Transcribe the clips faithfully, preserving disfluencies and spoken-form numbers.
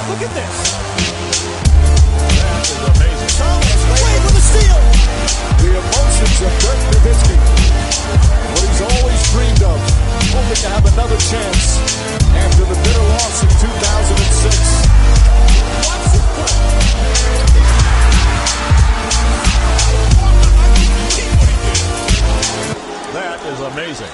Look at this. That is amazing. Thomas waiting for the steal. The emotions of Dirk Nowitzki. What he's always dreamed of. Hoping to have another chance after the bitter loss in two thousand six. Watch it play. That is amazing.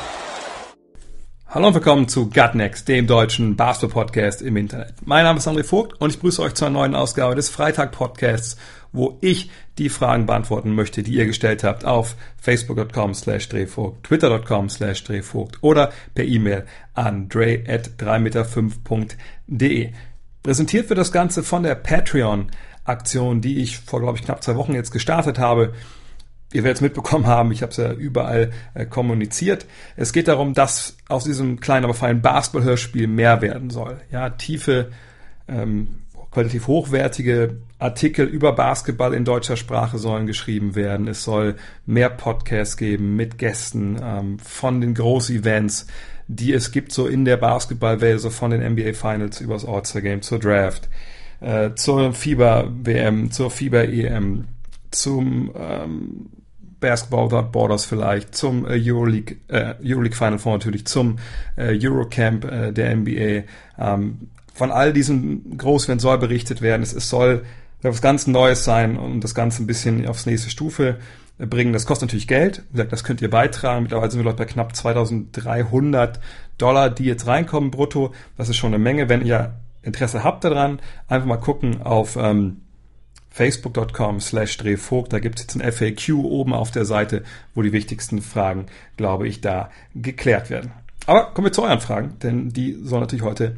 Hallo und willkommen zu Gut Next, dem deutschen Basketball-Podcast im Internet. Mein Name ist André Vogt und ich begrüße euch zur neuen Ausgabe des Freitag-Podcasts, wo ich die Fragen beantworten möchte, die ihr gestellt habt auf facebook.com slash drvogt, twitter.com slash drvogt oder per E-Mail an dre at drei meter fünf punkt de. Präsentiert wird das Ganze von der Patreon-Aktion, die ich vor, glaube ich, knapp zwei Wochen jetzt gestartet habe. Ihr werdet es mitbekommen haben, ich habe es ja überall äh, kommuniziert. Es geht darum, dass aus diesem kleinen, aber feinen Basketball-Hörspiel mehr werden soll. Ja, tiefe, ähm, qualitativ hochwertige Artikel über Basketball in deutscher Sprache sollen geschrieben werden. Es soll mehr Podcasts geben mit Gästen ähm, von den Groß-Events, die es gibt so in der Basketballwelt, so von den N B A Finals über das All-Star Game zur Draft, äh, zur FIBA-W M, zur FIBA-E M, zum ähm, Basketball Without Borders vielleicht, zum äh, Euroleague, äh, Euroleague Final Four natürlich, zum äh, Eurocamp äh, der N B A. Ähm, von all diesen Großevents soll berichtet werden. Es, es soll etwas ganz Neues sein und das Ganze ein bisschen aufs nächste Stufe bringen. Das kostet natürlich Geld. Wie gesagt, das könnt ihr beitragen. Mittlerweile sind wir bei knapp zweitausenddreihundert Dollar, die jetzt reinkommen brutto. Das ist schon eine Menge. Wenn ihr Interesse habt daran, einfach mal gucken auf ähm, facebook.com slash drvogt, da gibt es jetzt ein F A Q oben auf der Seite, wo die wichtigsten Fragen, glaube ich, da geklärt werden. Aber kommen wir zu euren Fragen, denn die sollen natürlich heute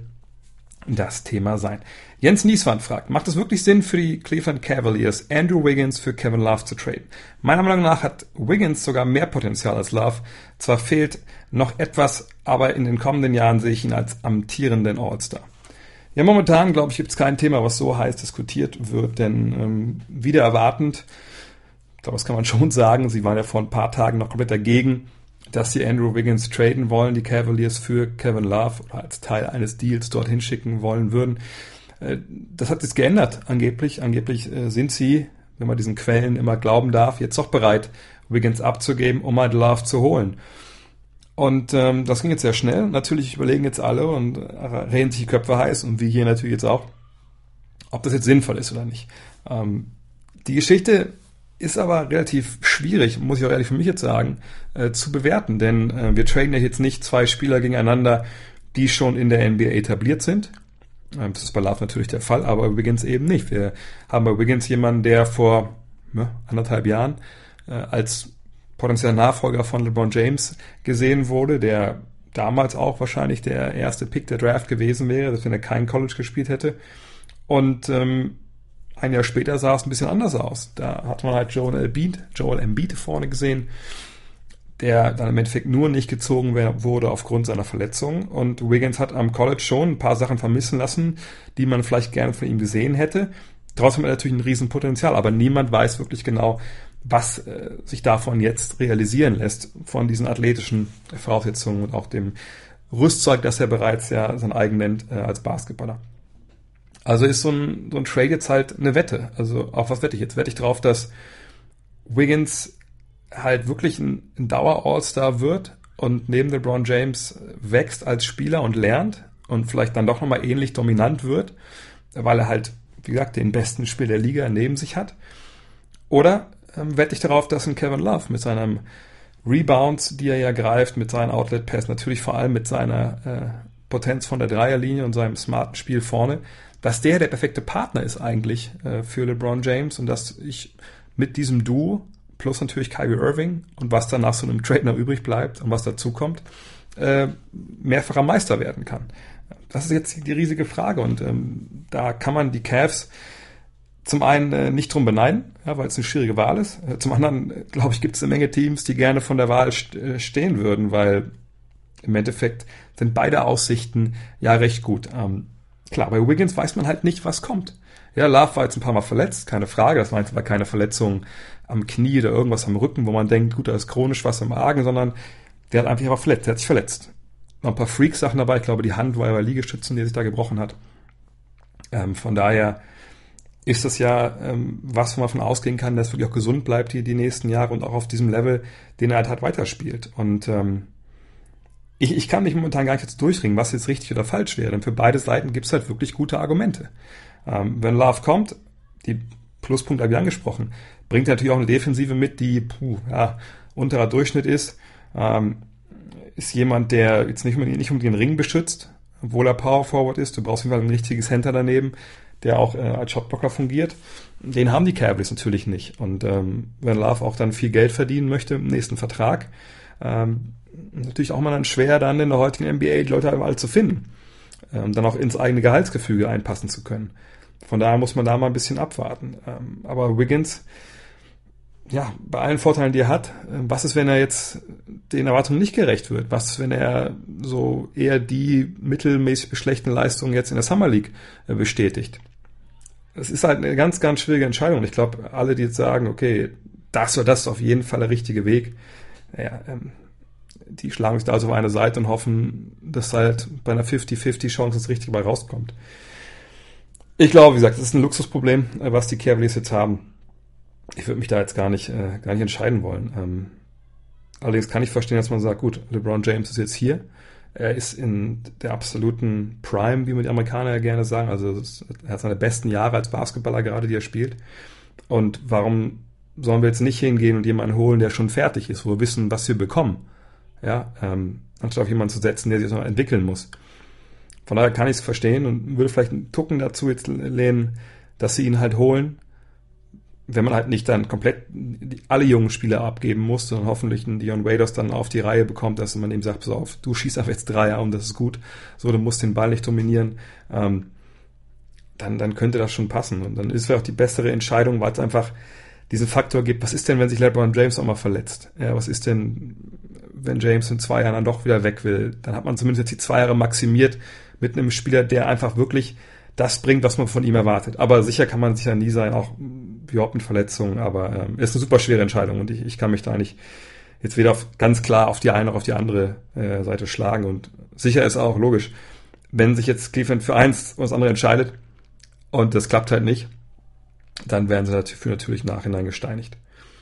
das Thema sein. Jens Nieswand fragt, macht es wirklich Sinn für die Cleveland Cavaliers, Andrew Wiggins für Kevin Love zu traden? Meiner Meinung nach hat Wiggins sogar mehr Potenzial als Love. Zwar fehlt noch etwas, aber in den kommenden Jahren sehe ich ihn als amtierenden All-Star. Ja, momentan, glaube ich, gibt es kein Thema, was so heiß diskutiert wird, denn ähm, wieder erwartend, ich glaube, das kann man schon sagen, sie waren ja vor ein paar Tagen noch komplett dagegen, dass sie Andrew Wiggins traden wollen, die Cavaliers für Kevin Love oder als Teil eines Deals dorthin schicken wollen würden. Äh, das hat sich geändert, angeblich. Angeblich äh, sind sie, wenn man diesen Quellen immer glauben darf, jetzt doch bereit, Wiggins abzugeben, um halt Love zu holen. Und ähm, das ging jetzt sehr schnell. Natürlich überlegen jetzt alle und reden sich die Köpfe heiß und wir hier natürlich jetzt auch, ob das jetzt sinnvoll ist oder nicht. Ähm, die Geschichte ist aber relativ schwierig, muss ich auch ehrlich für mich jetzt sagen, äh, zu bewerten. Denn äh, wir traden ja jetzt nicht zwei Spieler gegeneinander, die schon in der N B A etabliert sind. Ähm, das ist bei Love natürlich der Fall, aber bei Wiggins eben nicht. Wir haben bei Wiggins jemanden, der vor ja, anderthalb Jahren äh, als potenzieller Nachfolger von LeBron James gesehen wurde, der damals auch wahrscheinlich der erste Pick der Draft gewesen wäre, wenn er kein College gespielt hätte. Und ähm, ein Jahr später sah es ein bisschen anders aus. Da hat man halt Joel Embiid, Joel Embiid vorne gesehen, der dann im Endeffekt nur nicht gezogen wurde aufgrund seiner Verletzung. Und Wiggins hat am College schon ein paar Sachen vermissen lassen, die man vielleicht gerne von ihm gesehen hätte. Trotzdem hat er natürlich ein Riesenpotenzial, aber niemand weiß wirklich genau, was äh, sich davon jetzt realisieren lässt, von diesen athletischen Voraussetzungen und auch dem Rüstzeug, das er bereits ja sein eigen nennt äh, als Basketballer. Also ist so ein, so ein Trade jetzt halt eine Wette. Also auf was wette ich jetzt? Wette ich drauf, dass Wiggins halt wirklich ein, ein Dauer-All-Star wird und neben LeBron James wächst als Spieler und lernt und vielleicht dann doch nochmal ähnlich dominant wird, weil er halt, wie gesagt, den besten Spieler der Liga neben sich hat. Oder ähm, wette ich darauf, dass ein Kevin Love mit seinem Rebounds, die er ja greift, mit seinen Outlet-Pass, natürlich vor allem mit seiner äh, Potenz von der Dreierlinie und seinem smarten Spiel vorne, dass der der perfekte Partner ist eigentlich äh, für LeBron James und dass ich mit diesem Duo plus natürlich Kyrie Irving und was dann nach so einem Trade noch übrig bleibt und was dazu kommt, äh, mehrfacher Meister werden kann. Das ist jetzt die riesige Frage und ähm, da kann man die Cavs zum einen äh, nicht drum beneiden, ja, weil es eine schwierige Wahl ist. Äh, zum anderen, äh, glaube ich, gibt es eine Menge Teams, die gerne von der Wahl st- äh, stehen würden, weil im Endeffekt sind beide Aussichten ja recht gut. Ähm, klar, bei Wiggins weiß man halt nicht, was kommt. Ja, Love war jetzt ein paar Mal verletzt, keine Frage. Das war jetzt aber keine Verletzung am Knie oder irgendwas am Rücken, wo man denkt, gut, da ist chronisch was im Argen, sondern der hat einfach verletzt, der hat sich verletzt. Noch ein paar Freak-Sachen dabei, ich glaube, die Hand war bei Liegestützen, die er sich da gebrochen hat. Ähm, von daher ist das ja ähm, was, wo man davon ausgehen kann, dass er wirklich auch gesund bleibt die, die nächsten Jahre und auch auf diesem Level, den er halt, halt weiterspielt. Und ähm, ich, ich kann mich momentan gar nicht jetzt durchringen, was jetzt richtig oder falsch wäre. Denn für beide Seiten gibt es halt wirklich gute Argumente. Ähm, wenn Love kommt, die Pluspunkte habe ich angesprochen, bringt er natürlich auch eine Defensive mit, die puh, ja, unterer Durchschnitt ist. Ähm, ist jemand, der jetzt nicht unbedingt, nicht unbedingt den Ring beschützt, obwohl er Power Forward ist. Du brauchst auf jeden Fall ein richtiges Center daneben, der auch äh, als Shotblocker fungiert. Den haben die Cavaliers natürlich nicht. Und ähm, wenn Love auch dann viel Geld verdienen möchte im nächsten Vertrag, ähm, natürlich auch mal dann schwer, dann in der heutigen N B A die Leute alle zu finden. Ähm, dann auch ins eigene Gehaltsgefüge einpassen zu können. Von daher muss man da mal ein bisschen abwarten. Ähm, aber Wiggins, ja, bei allen Vorteilen, die er hat, was ist, wenn er jetzt den Erwartungen nicht gerecht wird? Was ist, wenn er so eher die mittelmäßig schlechten Leistungen jetzt in der Summer League bestätigt? Es ist halt eine ganz, ganz schwierige Entscheidung. Ich glaube, alle, die jetzt sagen, okay, das oder das ist auf jeden Fall der richtige Weg, ja, ähm, die schlagen sich da also auf eine Seite und hoffen, dass halt bei einer fünfzig fünfzig Chance das Richtige bei rauskommt. Ich glaube, wie gesagt, das ist ein Luxusproblem, was die Cavaliers jetzt haben. Ich würde mich da jetzt gar nicht, äh, gar nicht entscheiden wollen. Ähm, allerdings kann ich verstehen, dass man sagt, gut, LeBron James ist jetzt hier. Er ist in der absoluten Prime, wie wir die Amerikaner ja gerne sagen. Also er hat seine besten Jahre als Basketballer gerade, die er spielt. Und warum sollen wir jetzt nicht hingehen und jemanden holen, der schon fertig ist, wo wir wissen, was wir bekommen? Ja, ähm, anstatt auf jemanden zu setzen, der sich noch entwickeln muss. Von daher kann ich es verstehen und würde vielleicht einen Tucken dazu jetzt lehnen, dass sie ihn halt holen, wenn man halt nicht dann komplett alle jungen Spieler abgeben muss, sondern hoffentlich einen Dion Waiters dann auf die Reihe bekommt, dass man ihm sagt, pass auf, du schießt auf jetzt Dreier und das ist gut, so, du musst den Ball nicht dominieren, ähm, dann, dann könnte das schon passen. Und dann ist es vielleicht auch die bessere Entscheidung, weil es einfach diesen Faktor gibt, was ist denn, wenn sich LeBron James auch mal verletzt? Ja, was ist denn, wenn James in zwei Jahren dann doch wieder weg will? Dann hat man zumindest jetzt die zwei Jahre maximiert mit einem Spieler, der einfach wirklich das bringt, was man von ihm erwartet. Aber sicher kann man sich ja nie sein, auch überhaupt mit Verletzungen, aber ähm, ist eine super schwere Entscheidung und ich, ich kann mich da nicht jetzt weder auf, ganz klar auf die eine noch auf die andere äh, Seite schlagen und sicher ist auch logisch, wenn sich jetzt Cleveland für eins oder das andere entscheidet und das klappt halt nicht, dann werden sie dafür natürlich nachhinein gesteinigt.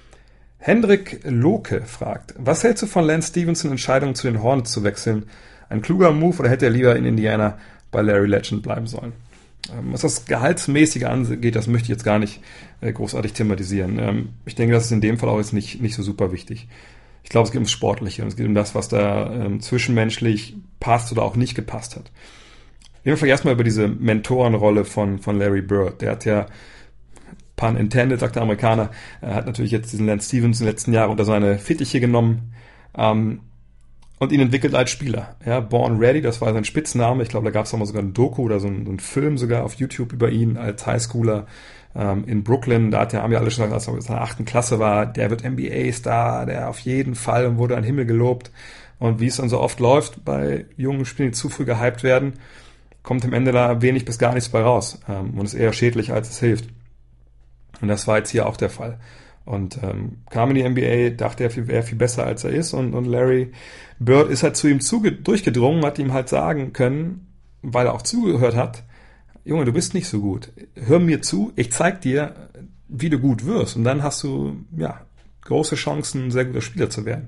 Hendrik Loke fragt, was hältst du von Lance Stephenson Entscheidung zu den Hornets zu wechseln? Ein kluger Move oder hätte er lieber in Indiana bei Larry Legend bleiben sollen? Was das Gehaltsmäßige angeht, das möchte ich jetzt gar nicht äh, großartig thematisieren. Ähm, ich denke, das ist in dem Fall auch jetzt nicht, nicht so super wichtig. Ich glaube, es geht ums Sportliche und es geht um das, was da ähm, zwischenmenschlich passt oder auch nicht gepasst hat. Reden wir vielleicht erstmal über diese Mentorenrolle von, von Larry Bird. Der hat ja, pun intended, sagt der Amerikaner, er hat natürlich jetzt diesen Lance Stephenson in den letzten Jahren unter seine Fittiche genommen, ähm, und ihn entwickelt als Spieler. Ja, Born Ready, das war sein Spitzname. Ich glaube, da gab es auch mal sogar ein Doku oder so einen, so einen Film sogar auf YouTube über ihn als Highschooler ähm, in Brooklyn. Da hat ja, haben wir alle schon gesagt, als er in der achten Klasse war, der wird N B A-Star, der auf jeden Fall und wurde an den Himmel gelobt. Und wie es dann so oft läuft bei jungen Spielern, die zu früh gehypt werden, kommt am Ende da wenig bis gar nichts bei raus. Ähm, und ist eher schädlich, als es hilft. Und das war jetzt hier auch der Fall. Und ähm, kam in die N B A, dachte er, er wäre viel besser, als er ist. Und, und Larry Bird ist halt zu ihm zuge- durchgedrungen, hat ihm halt sagen können, weil er auch zugehört hat, Junge, du bist nicht so gut. Hör mir zu, ich zeig dir, wie du gut wirst. Und dann hast du ja große Chancen, ein sehr guter Spieler zu werden.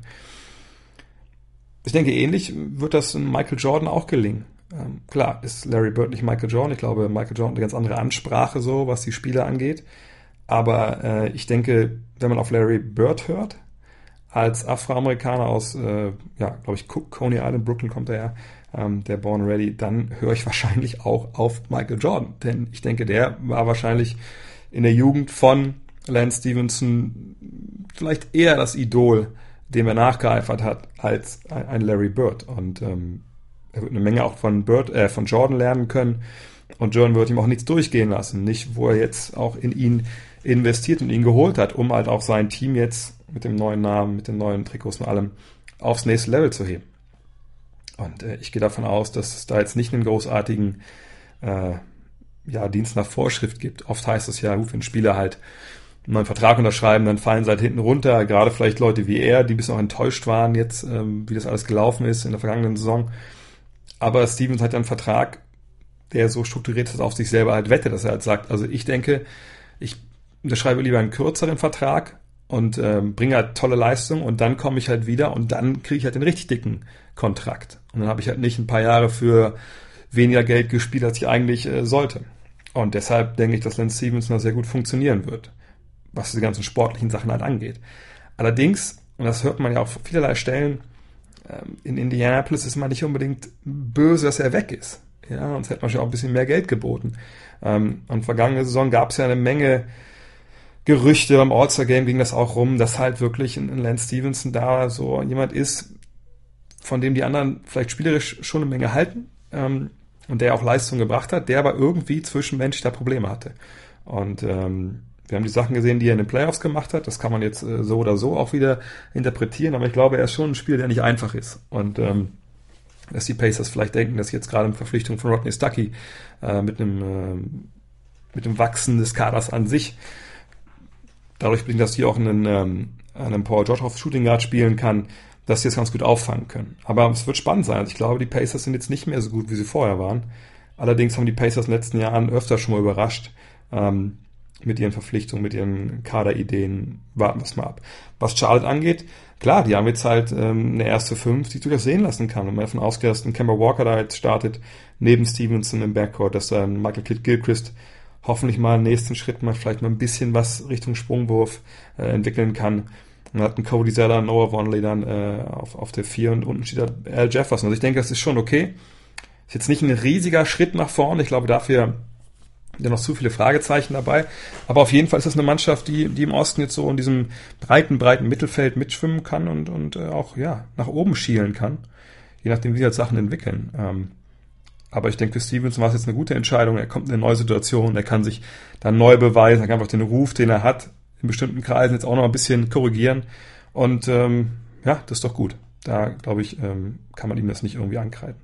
Ich denke, ähnlich wird das in Michael Jordan auch gelingen. Ähm, klar, ist Larry Bird nicht Michael Jordan. Ich glaube, Michael Jordan hat eine ganz andere Ansprache, so was die Spieler angeht. Aber äh, ich denke, wenn man auf Larry Bird hört, als Afroamerikaner aus, äh, ja, glaube ich, Coney Island, Brooklyn kommt er ja, ähm, der Born Ready, dann höre ich wahrscheinlich auch auf Michael Jordan. Denn ich denke, der war wahrscheinlich in der Jugend von Lance Stephenson vielleicht eher das Idol, dem er nachgeeifert hat, als ein Larry Bird. Und ähm, er wird eine Menge auch von Bird, äh, von Jordan lernen können. Und Jordan wird ihm auch nichts durchgehen lassen. Nicht, wo er jetzt auch in ihn investiert und ihn geholt hat, um halt auch sein Team jetzt mit dem neuen Namen, mit den neuen Trikots und allem aufs nächste Level zu heben. Und äh, ich gehe davon aus, dass es da jetzt nicht einen großartigen äh, ja, Dienst nach Vorschrift gibt. Oft heißt es ja, gut, wenn Spieler halt einen neuen Vertrag unterschreiben, dann fallen sie halt hinten runter. Gerade vielleicht Leute wie er, die ein bisschen auch enttäuscht waren jetzt, ähm, wie das alles gelaufen ist in der vergangenen Saison. Aber Stevens hat ja einen Vertrag, der so strukturiert ist, auf sich selber halt wettet, dass er halt sagt, also ich denke, ich unterschreibe lieber einen kürzeren Vertrag und ähm, bringe halt tolle Leistung und dann komme ich halt wieder und dann kriege ich halt den richtig dicken Kontrakt. Und dann habe ich halt nicht ein paar Jahre für weniger Geld gespielt, als ich eigentlich äh, sollte. Und deshalb denke ich, dass Lance Stevenson da sehr gut funktionieren wird, was die ganzen sportlichen Sachen halt angeht. Allerdings, und das hört man ja auf vielerlei Stellen, ähm, in Indianapolis ist man nicht unbedingt böse, dass er weg ist. Ja, sonst hätte man schon auch ein bisschen mehr Geld geboten. Ähm, und vergangene Saison gab es ja eine Menge Gerüchte, beim All-Star-Game ging das auch rum, dass halt wirklich ein Lance Stevenson da so jemand ist, von dem die anderen vielleicht spielerisch schon eine Menge halten ähm, und der auch Leistung gebracht hat, der aber irgendwie zwischenmenschlich da Probleme hatte. Und ähm, wir haben die Sachen gesehen, die er in den Playoffs gemacht hat. Das kann man jetzt äh, so oder so auch wieder interpretieren, aber ich glaube, er ist schon ein Spieler, der nicht einfach ist. Und ähm, dass die Pacers vielleicht denken, dass jetzt gerade in Verpflichtung von Rodney Stuckey äh, mit einem äh, mit dem Wachsen des Kaders an sich, dadurch bedingt, dass die auch einen, ähm, einen Paul George auf Shooting Guard spielen kann, dass die das ganz gut auffangen können. Aber es wird spannend sein. Also ich glaube, die Pacers sind jetzt nicht mehr so gut, wie sie vorher waren. Allerdings haben die Pacers in den letzten Jahren öfter schon mal überrascht ähm, mit ihren Verpflichtungen, mit ihren Kaderideen. Warten wir es mal ab. Was Charlotte angeht, klar, die haben jetzt halt ähm, eine erste Fünf, die durchaus sehen lassen kann. Und man davon ausgeht, dass ein Kemba Walker da jetzt startet, neben Stevenson im Backcourt, dass dann Michael Kidd-Gilchrist hoffentlich mal einen nächsten Schritt mal vielleicht mal ein bisschen was Richtung Sprungwurf äh, entwickeln kann. Und hat ein Cody Zeller, Noah Vonleh dann äh, auf, auf der vier und unten steht da Al Jefferson. Also ich denke, das ist schon okay. Ist jetzt nicht ein riesiger Schritt nach vorne. Ich glaube, dafür sind noch zu viele Fragezeichen dabei. Aber auf jeden Fall ist das eine Mannschaft, die, die im Osten jetzt so in diesem breiten, breiten Mittelfeld mitschwimmen kann und, und äh, auch ja nach oben schielen kann. Je nachdem, wie sich halt Sachen entwickeln. Ähm, Aber ich denke, für Stevenson war es jetzt eine gute Entscheidung. Er kommt in eine neue Situation, er kann sich dann neu beweisen, er kann einfach den Ruf, den er hat, in bestimmten Kreisen jetzt auch noch ein bisschen korrigieren. Und ähm, ja, das ist doch gut. Da, glaube ich, ähm, kann man ihm das nicht irgendwie ankreiden.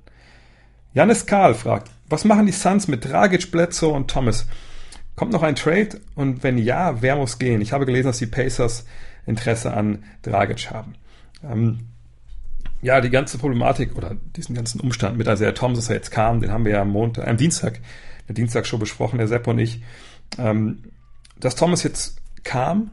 Janis Karl fragt, was machen die Suns mit Dragic, Bledsoe und Thomas? Kommt noch ein Trade? Und wenn ja, wer muss gehen? Ich habe gelesen, dass die Pacers Interesse an Dragic haben. Ähm, Ja, die ganze Problematik oder diesen ganzen Umstand mit Isaiah Thomas, dass er jetzt kam, den haben wir ja am Montag, am Dienstag, der Dienstagsshow besprochen, der Sepp und ich. Ähm, dass Thomas jetzt kam,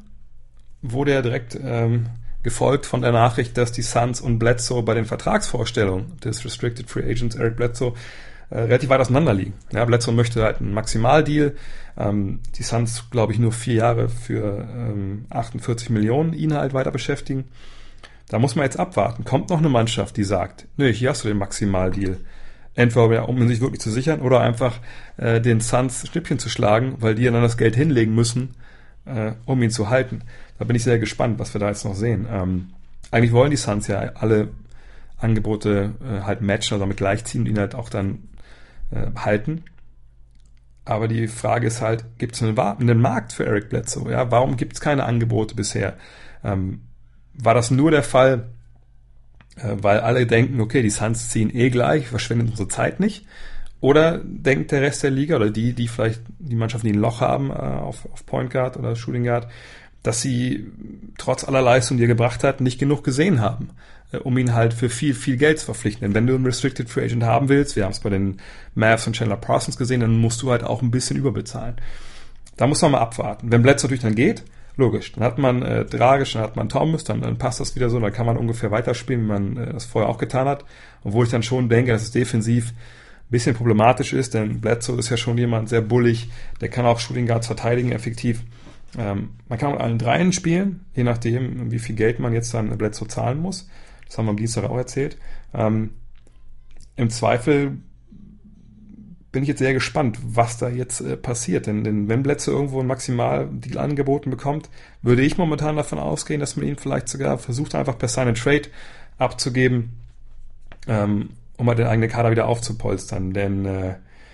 wurde er direkt ähm, gefolgt von der Nachricht, dass die Suns und Bledsoe bei den Vertragsvorstellungen des Restricted Free Agents Eric Bledsoe äh, relativ weit auseinander liegen. Ja, Bledsoe möchte halt einen Maximaldeal. Ähm, die Suns, glaube ich, nur vier Jahre für ähm, achtundvierzig Millionen ihn halt weiter beschäftigen. Da muss man jetzt abwarten. Kommt noch eine Mannschaft, die sagt, nö, hier hast du den Maximaldeal. Entweder um sich wirklich zu sichern oder einfach äh, den Suns Schnippchen zu schlagen, weil die dann das Geld hinlegen müssen, äh, um ihn zu halten. Da bin ich sehr gespannt, was wir da jetzt noch sehen. Ähm, eigentlich wollen die Suns ja alle Angebote äh, halt matchen oder damit gleichziehen und ihn halt auch dann äh, halten. Aber die Frage ist halt, gibt es einen, einen Markt für Eric Bledsoe? Ja? Warum gibt es keine Angebote bisher? Ähm, War das nur der Fall, äh, weil alle denken, okay, die Suns ziehen eh gleich, verschwendet unsere Zeit nicht? Oder denkt der Rest der Liga oder die, die vielleicht die Mannschaften, die ein Loch haben äh, auf, auf Point Guard oder Shooting Guard, dass sie trotz aller Leistung, die er gebracht hat, nicht genug gesehen haben, äh, um ihn halt für viel, viel Geld zu verpflichten. Denn wenn du einen Restricted Free Agent haben willst, wir haben es bei den Mavs und Chandler Parsons gesehen, dann musst du halt auch ein bisschen überbezahlen. Da muss man mal abwarten. Wenn Bledsoe natürlich dann geht, logisch, dann hat man äh, Dragic, dann hat man Thomas, dann, dann passt das wieder so, dann kann man ungefähr weiterspielen, wie man äh, das vorher auch getan hat. Obwohl ich dann schon denke, dass es defensiv ein bisschen problematisch ist, denn Bledsoe ist ja schon jemand sehr bullig, der kann auch Shooting Guards verteidigen effektiv. Ähm, man kann mit allen dreien spielen, je nachdem, wie viel Geld man jetzt dann Bledsoe zahlen muss. Das haben wir am Dienstag auch erzählt. Ähm, Im Zweifel bin ich jetzt sehr gespannt, was da jetzt äh, passiert. Denn, denn wenn Bledsoe irgendwo ein Maximaldeal angeboten bekommt, würde ich momentan davon ausgehen, dass man ihn vielleicht sogar versucht, einfach per Sign and Trade abzugeben, ähm, um halt den eigenen Kader wieder aufzupolstern. Denn äh,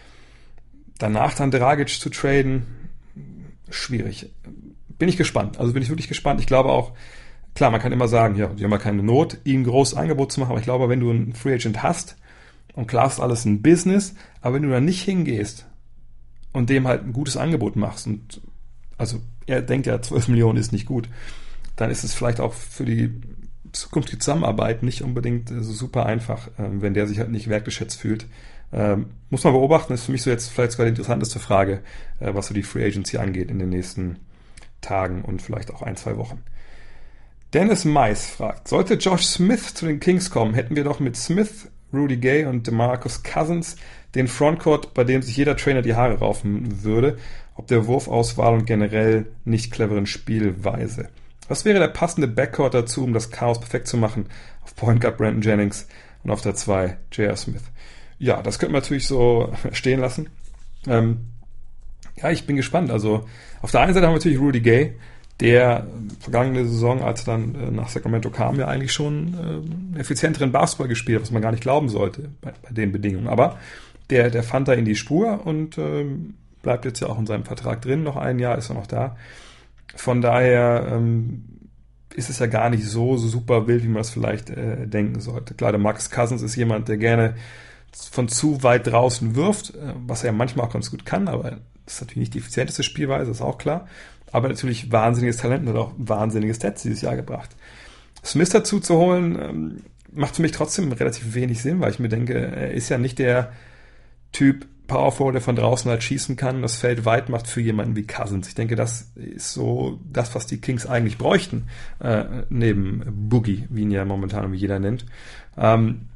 danach dann Dragic zu traden, schwierig. Bin ich gespannt. Also bin ich wirklich gespannt. Ich glaube auch, klar, man kann immer sagen, ja, die haben ja keine Not, ihm ein großes Angebot zu machen, aber ich glaube, wenn du einen Free Agent hast, und klar ist alles ein Business, aber wenn du da nicht hingehst und dem halt ein gutes Angebot machst und also er denkt ja, zwölf Millionen ist nicht gut, dann ist es vielleicht auch für die zukünftige Zusammenarbeit nicht unbedingt so super einfach, wenn der sich halt nicht wertgeschätzt fühlt Ähm, muss man beobachten, ist für mich so jetzt vielleicht sogar die interessanteste Frage, äh, was so die Free Agency angeht in den nächsten Tagen und vielleicht auch ein, zwei Wochen. Dennis Mais fragt, sollte Josh Smith zu den Kings kommen, hätten wir doch mit Smith, Rudy Gay und DeMarcus Cousins den Frontcourt, bei dem sich jeder Trainer die Haare raufen würde, ob der Wurfauswahl und generell nicht cleveren Spielweise. Was wäre der passende Backcourt dazu, um das Chaos perfekt zu machen? Auf Point Guard Brandon Jennings und auf der zwei J R. Smith. Ja, das könnte man natürlich so stehen lassen. Ähm, ja, ich bin gespannt. Also auf der einen Seite haben wir natürlich Rudy Gay, der vergangene Saison, als er dann äh, nach Sacramento kam, ja eigentlich schon äh, einen effizienteren Basketball gespielt hat, was man gar nicht glauben sollte bei, bei den Bedingungen. Aber der, der fand da in die Spur und ähm, bleibt jetzt ja auch in seinem Vertrag drin. Noch ein Jahr ist er noch da. Von daher ähm, ist es ja gar nicht so, so super wild, wie man es vielleicht äh, denken sollte. Klar, der Marcus Cousins ist jemand, der gerne von zu weit draußen wirft, äh, was er manchmal auch ganz gut kann, aber das ist natürlich nicht die effizienteste Spielweise, ist auch klar. Aber natürlich wahnsinniges Talent und auch wahnsinniges Stats dieses Jahr gebracht. Smith dazu zu holen, ähm, macht für mich trotzdem relativ wenig Sinn, weil ich mir denke, er ist ja nicht der Typ Power Forward, der von draußen halt schießen kann, das Feld weit macht für jemanden wie Cousins. Ich denke, das ist so das, was die Kings eigentlich bräuchten, äh, neben Boogie, wie ihn ja momentan wie jeder nennt. Ähm,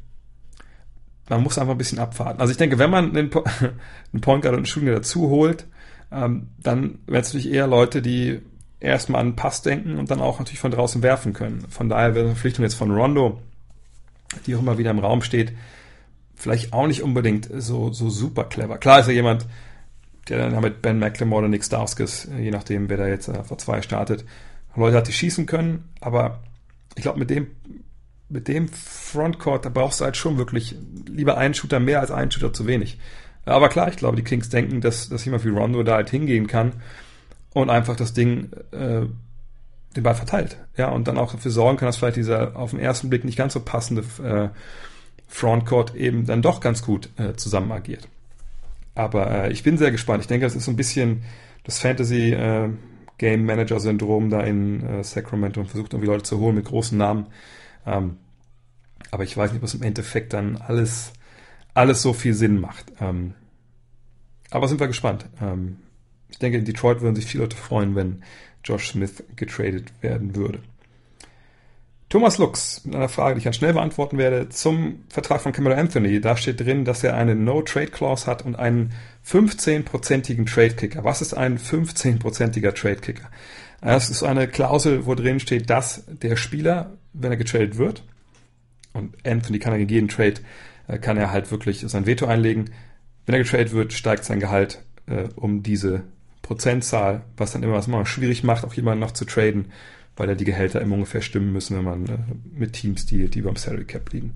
man muss einfach ein bisschen abwarten. Also ich denke, wenn man einen, po- einen Point Guard und einen Shooting dazu holt, ähm, dann wären es natürlich eher Leute, die erstmal an einen Pass denken und dann auch natürlich von draußen werfen können. Von daher wäre eine Verpflichtung jetzt von Rondo, die auch immer wieder im Raum steht, vielleicht auch nicht unbedingt so, so super clever. Klar ist er jemand, der dann mit Ben McLemore oder Nick Stauskas, je nachdem, wer da jetzt äh, vor zwei startet, Leute hat, die schießen können, aber ich glaube, mit dem mit dem Frontcourt, da brauchst du halt schon wirklich lieber einen Shooter mehr als einen Shooter zu wenig. Aber klar, ich glaube, die Kings denken, dass, dass jemand wie Rondo da halt hingehen kann und einfach das Ding äh, den Ball verteilt. Ja, und dann auch dafür sorgen kann, dass vielleicht dieser auf den ersten Blick nicht ganz so passende äh, Frontcourt eben dann doch ganz gut äh, zusammen agiert. Aber äh, ich bin sehr gespannt. Ich denke, das ist so ein bisschen das Fantasy äh, Game Manager Syndrom da in äh, Sacramento und versucht irgendwie Leute zu holen mit großen Namen. Ähm, aber ich weiß nicht, was im Endeffekt dann alles, alles so viel Sinn macht. Ähm, aber sind wir gespannt. Ähm, ich denke, in Detroit würden sich viele Leute freuen, wenn Josh Smith getradet werden würde. Thomas Lux mit einer Frage, die ich ganz schnell beantworten werde, zum Vertrag von Carmelo Anthony. Da steht drin, dass er eine No-Trade-Clause hat und einen fünfzehn-prozentigen Trade-Kicker. Was ist ein fünfzehn-prozentiger Trade-Kicker? Das ist eine Klausel, wo drin steht, dass der Spieler, wenn er getradet wird, und Anthony kann er gegen jeden Trade, kann er halt wirklich sein Veto einlegen. Wenn er getradet wird, steigt sein Gehalt äh, um diese Prozentzahl, was dann immer was mal schwierig macht, auch jemanden noch zu traden, weil ja die Gehälter immer ungefähr stimmen müssen, wenn man äh, mit Teams dealt, die beim Salary Cap liegen.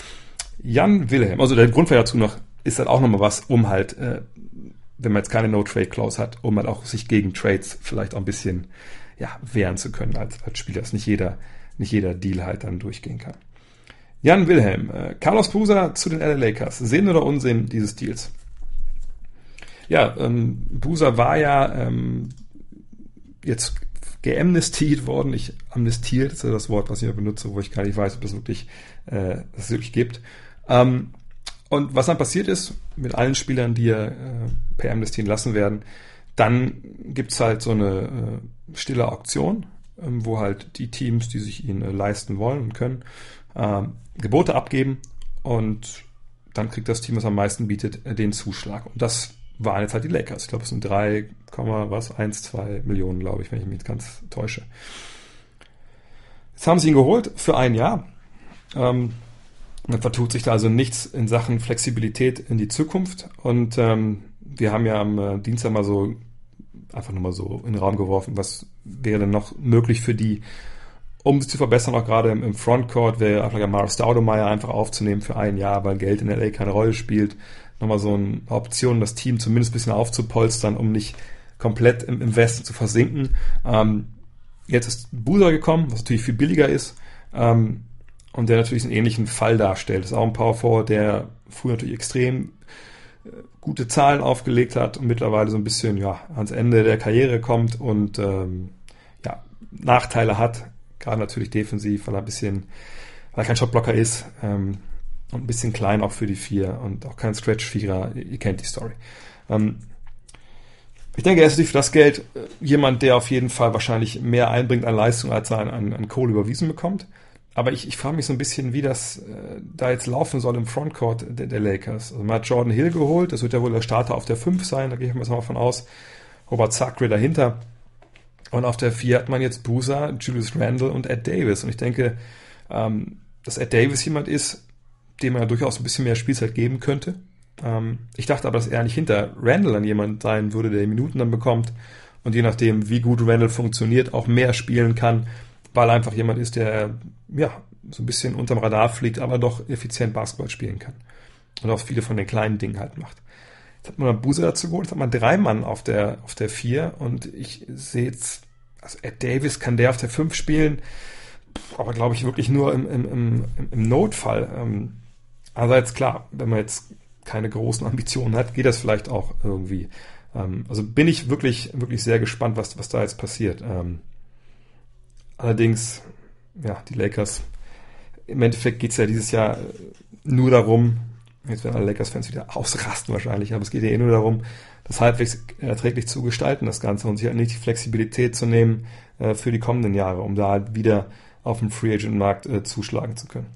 Jan Wilhelm, also der Grund dazu noch, ist halt auch nochmal was, um halt, äh, wenn man jetzt keine No-Trade-Clause hat, um halt auch sich gegen Trades vielleicht auch ein bisschen ja, wehren zu können als, als Spieler, dass nicht jeder, nicht jeder Deal halt dann durchgehen kann. Jan Wilhelm, äh, Carlos Boozer zu den L A Lakers. Sinn oder Unsinn dieses Deals? Ja, ähm, Boozer war ja ähm, jetzt geamnestiert worden. Ich amnestiert ist ja das Wort, was ich benutze, wo ich gar nicht weiß, ob das wirklich, äh, das es wirklich gibt. Ähm, und was dann passiert ist mit allen Spielern, die ja äh, per Amnesty entlassen werden, dann gibt's halt so eine äh, stille Auktion, ähm, wo halt die Teams, die sich ihn äh, leisten wollen und können, äh, Gebote abgeben und dann kriegt das Team, was am meisten bietet, äh, den Zuschlag. Und das waren jetzt halt die Lakers. Ich glaube, es sind drei, was, eins, zwei Millionen, glaube ich, wenn ich mich jetzt ganz täusche. Jetzt haben sie ihn geholt für ein Jahr. Ähm, dann vertut sich da also nichts in Sachen Flexibilität in die Zukunft. Und ähm, wir haben ja am äh, Dienstag mal so, einfach nur mal so in den Raum geworfen, was wäre denn noch möglich für die, um sich zu verbessern, auch gerade im, im Frontcourt, wäre einfach Amara Stoudemire einfach aufzunehmen für ein Jahr, weil Geld in L A keine Rolle spielt. Nochmal so eine Option, das Team zumindest ein bisschen aufzupolstern, um nicht komplett im, im Westen zu versinken. Ähm, jetzt ist Boozer gekommen, was natürlich viel billiger ist, ähm, und der natürlich einen ähnlichen Fall darstellt. Das ist auch ein Power Forward, der früher natürlich extrem äh, gute Zahlen aufgelegt hat und mittlerweile so ein bisschen ja ans Ende der Karriere kommt und ähm, ja Nachteile hat, gerade natürlich defensiv, weil er ein bisschen, weil er kein Shotblocker ist. Ähm, Und ein bisschen klein auch für die vier und auch kein Stretch-Vierer. Ihr kennt die Story. Ähm, ich denke, er ist natürlich für das Geld jemand, der auf jeden Fall wahrscheinlich mehr einbringt an Leistung, als er an, an, an Cole überwiesen bekommt. Aber ich, ich frage mich so ein bisschen, wie das äh, da jetzt laufen soll im Frontcourt der, der Lakers. Also man hat Jordan Hill geholt, das wird ja wohl der Starter auf der fünf sein, da gehe ich mal davon aus. Robert Sacre dahinter. Und auf der vier hat man jetzt Boozer, Julius Randle und Ed Davis. Und ich denke, ähm, dass Ed Davis jemand ist, dem man ja durchaus ein bisschen mehr Spielzeit geben könnte. Ähm, ich dachte aber, dass er nicht hinter Randle dann jemand sein würde, der die Minuten dann bekommt und je nachdem, wie gut Randle funktioniert, auch mehr spielen kann, weil er einfach jemand ist, der ja so ein bisschen unterm Radar fliegt, aber doch effizient Basketball spielen kann und auch viele von den kleinen Dingen halt macht. Jetzt hat man einen Boozer dazu geholt, jetzt hat man drei Mann auf der auf der vier und ich sehe jetzt, also Ed Davis kann der auf der fünf spielen, aber glaube ich wirklich nur im, im, im, im Notfall. Ähm, also jetzt klar, wenn man jetzt keine großen Ambitionen hat, geht das vielleicht auch irgendwie. Ähm, also bin ich wirklich wirklich sehr gespannt, was was da jetzt passiert. Ähm, allerdings, ja, die Lakers, im Endeffekt geht es ja dieses Jahr nur darum, jetzt werden alle Lakers-Fans wieder ausrasten wahrscheinlich, aber es geht ja eh nur darum, das halbwegs erträglich zu gestalten, das Ganze, und sich halt nicht die Flexibilität zu nehmen äh, für die kommenden Jahre, um da halt wieder auf dem Free-Agent-Markt äh, zuschlagen zu können.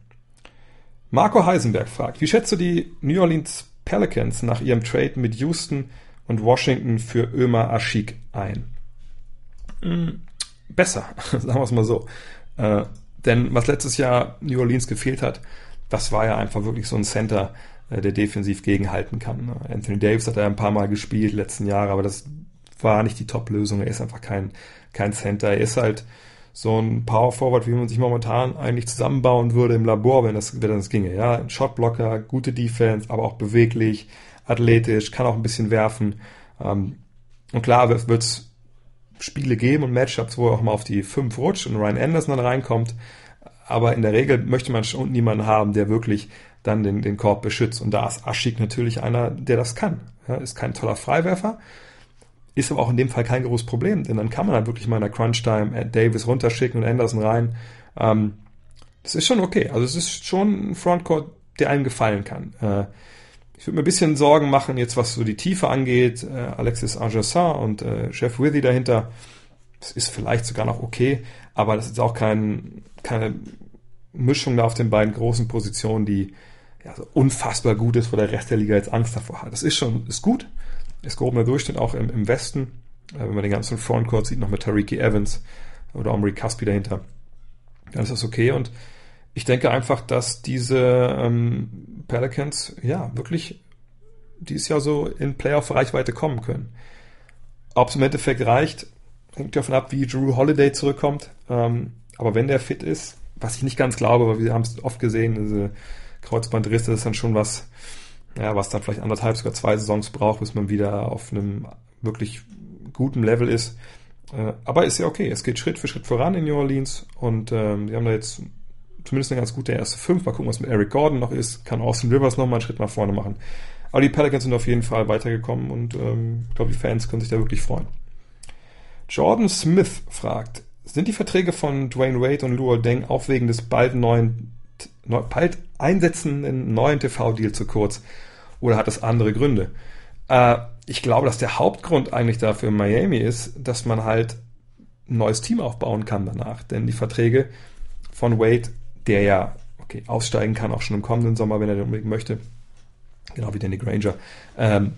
Marco Heisenberg fragt, wie schätzt du die New Orleans Pelicans nach ihrem Trade mit Houston und Washington für Ömer Asik ein? Hm, besser, sagen wir es mal so. Äh, denn was letztes Jahr New Orleans gefehlt hat, das war ja einfach wirklich so ein Center, äh, der defensiv gegenhalten kann. Ne? Anthony Davis hat ja ein paar Mal gespielt die letzten Jahre, aber das war nicht die Top-Lösung. Er ist einfach kein, kein Center. Er ist halt so ein Power-Forward, wie man sich momentan eigentlich zusammenbauen würde im Labor, wenn das, wenn das ginge. Ja, ein Shotblocker, gute Defense, aber auch beweglich, athletisch, kann auch ein bisschen werfen. Ähm, und klar wird es Spiele geben und Matchups, wo er auch mal auf die fünf rutscht und Ryan Anderson dann reinkommt. Aber in der Regel möchte man schon niemanden haben, der wirklich dann den, den Korb beschützt. Und da ist Asik natürlich einer, der das kann. Ja, ist kein toller Freiwerfer, ist aber auch in dem Fall kein großes Problem, denn dann kann man halt wirklich mal in der Crunch-Time Davis runterschicken und Anderson rein. Ähm, das ist schon okay. Also es ist schon ein Frontcourt, der einem gefallen kann. Äh, ich würde mir ein bisschen Sorgen machen, jetzt was so die Tiefe angeht. Äh, Alexis Argessin und äh, Jeff Withy dahinter. Das ist vielleicht sogar noch okay, aber das ist auch kein, keine Mischung da auf den beiden großen Positionen, die ja, so unfassbar gut ist, wo der Rest der Liga jetzt Angst davor hat. Das ist schon, ist gut. Ist gehobener Durchschnitt auch im, im Westen. Äh, wenn man den ganzen Frontcourt sieht, noch mit Tariq Evans oder Omri Caspi dahinter, dann ist das okay. Und ich denke einfach, dass diese ähm, Pelicans ja wirklich dieses Jahr so in Playoff-Reichweite kommen können. Ob es im Endeffekt reicht, hängt davon ab, wie Jrue Holiday zurückkommt. Ähm, aber wenn der fit ist, was ich nicht ganz glaube, aber wir haben es oft gesehen, diese Kreuzbandrisse, das ist dann schon was, ja, was dann vielleicht anderthalb, sogar zwei Saisons braucht, bis man wieder auf einem wirklich guten Level ist. Äh, aber ist ja okay. Es geht Schritt für Schritt voran in New Orleans und ähm, die haben da jetzt zumindest eine ganz gute erste Fünf. Mal gucken, was mit Eric Gordon noch ist. Kann Austin Rivers noch mal einen Schritt nach vorne machen. Aber die Pelicans sind auf jeden Fall weitergekommen und ähm, ich glaube, die Fans können sich da wirklich freuen. Jordan Smith fragt, sind die Verträge von Dwayne Wade und Luol Deng auch wegen des bald neuen, bald einsetzenden neuen T V-Deal zu kurz oder hat es andere Gründe? Äh, ich glaube, dass der Hauptgrund eigentlich dafür in Miami ist, dass man halt ein neues Team aufbauen kann danach. Denn die Verträge von Wade, der ja okay, aussteigen kann, auch schon im kommenden Sommer, wenn er den unbedingt möchte, genau wie Danny Granger, ähm,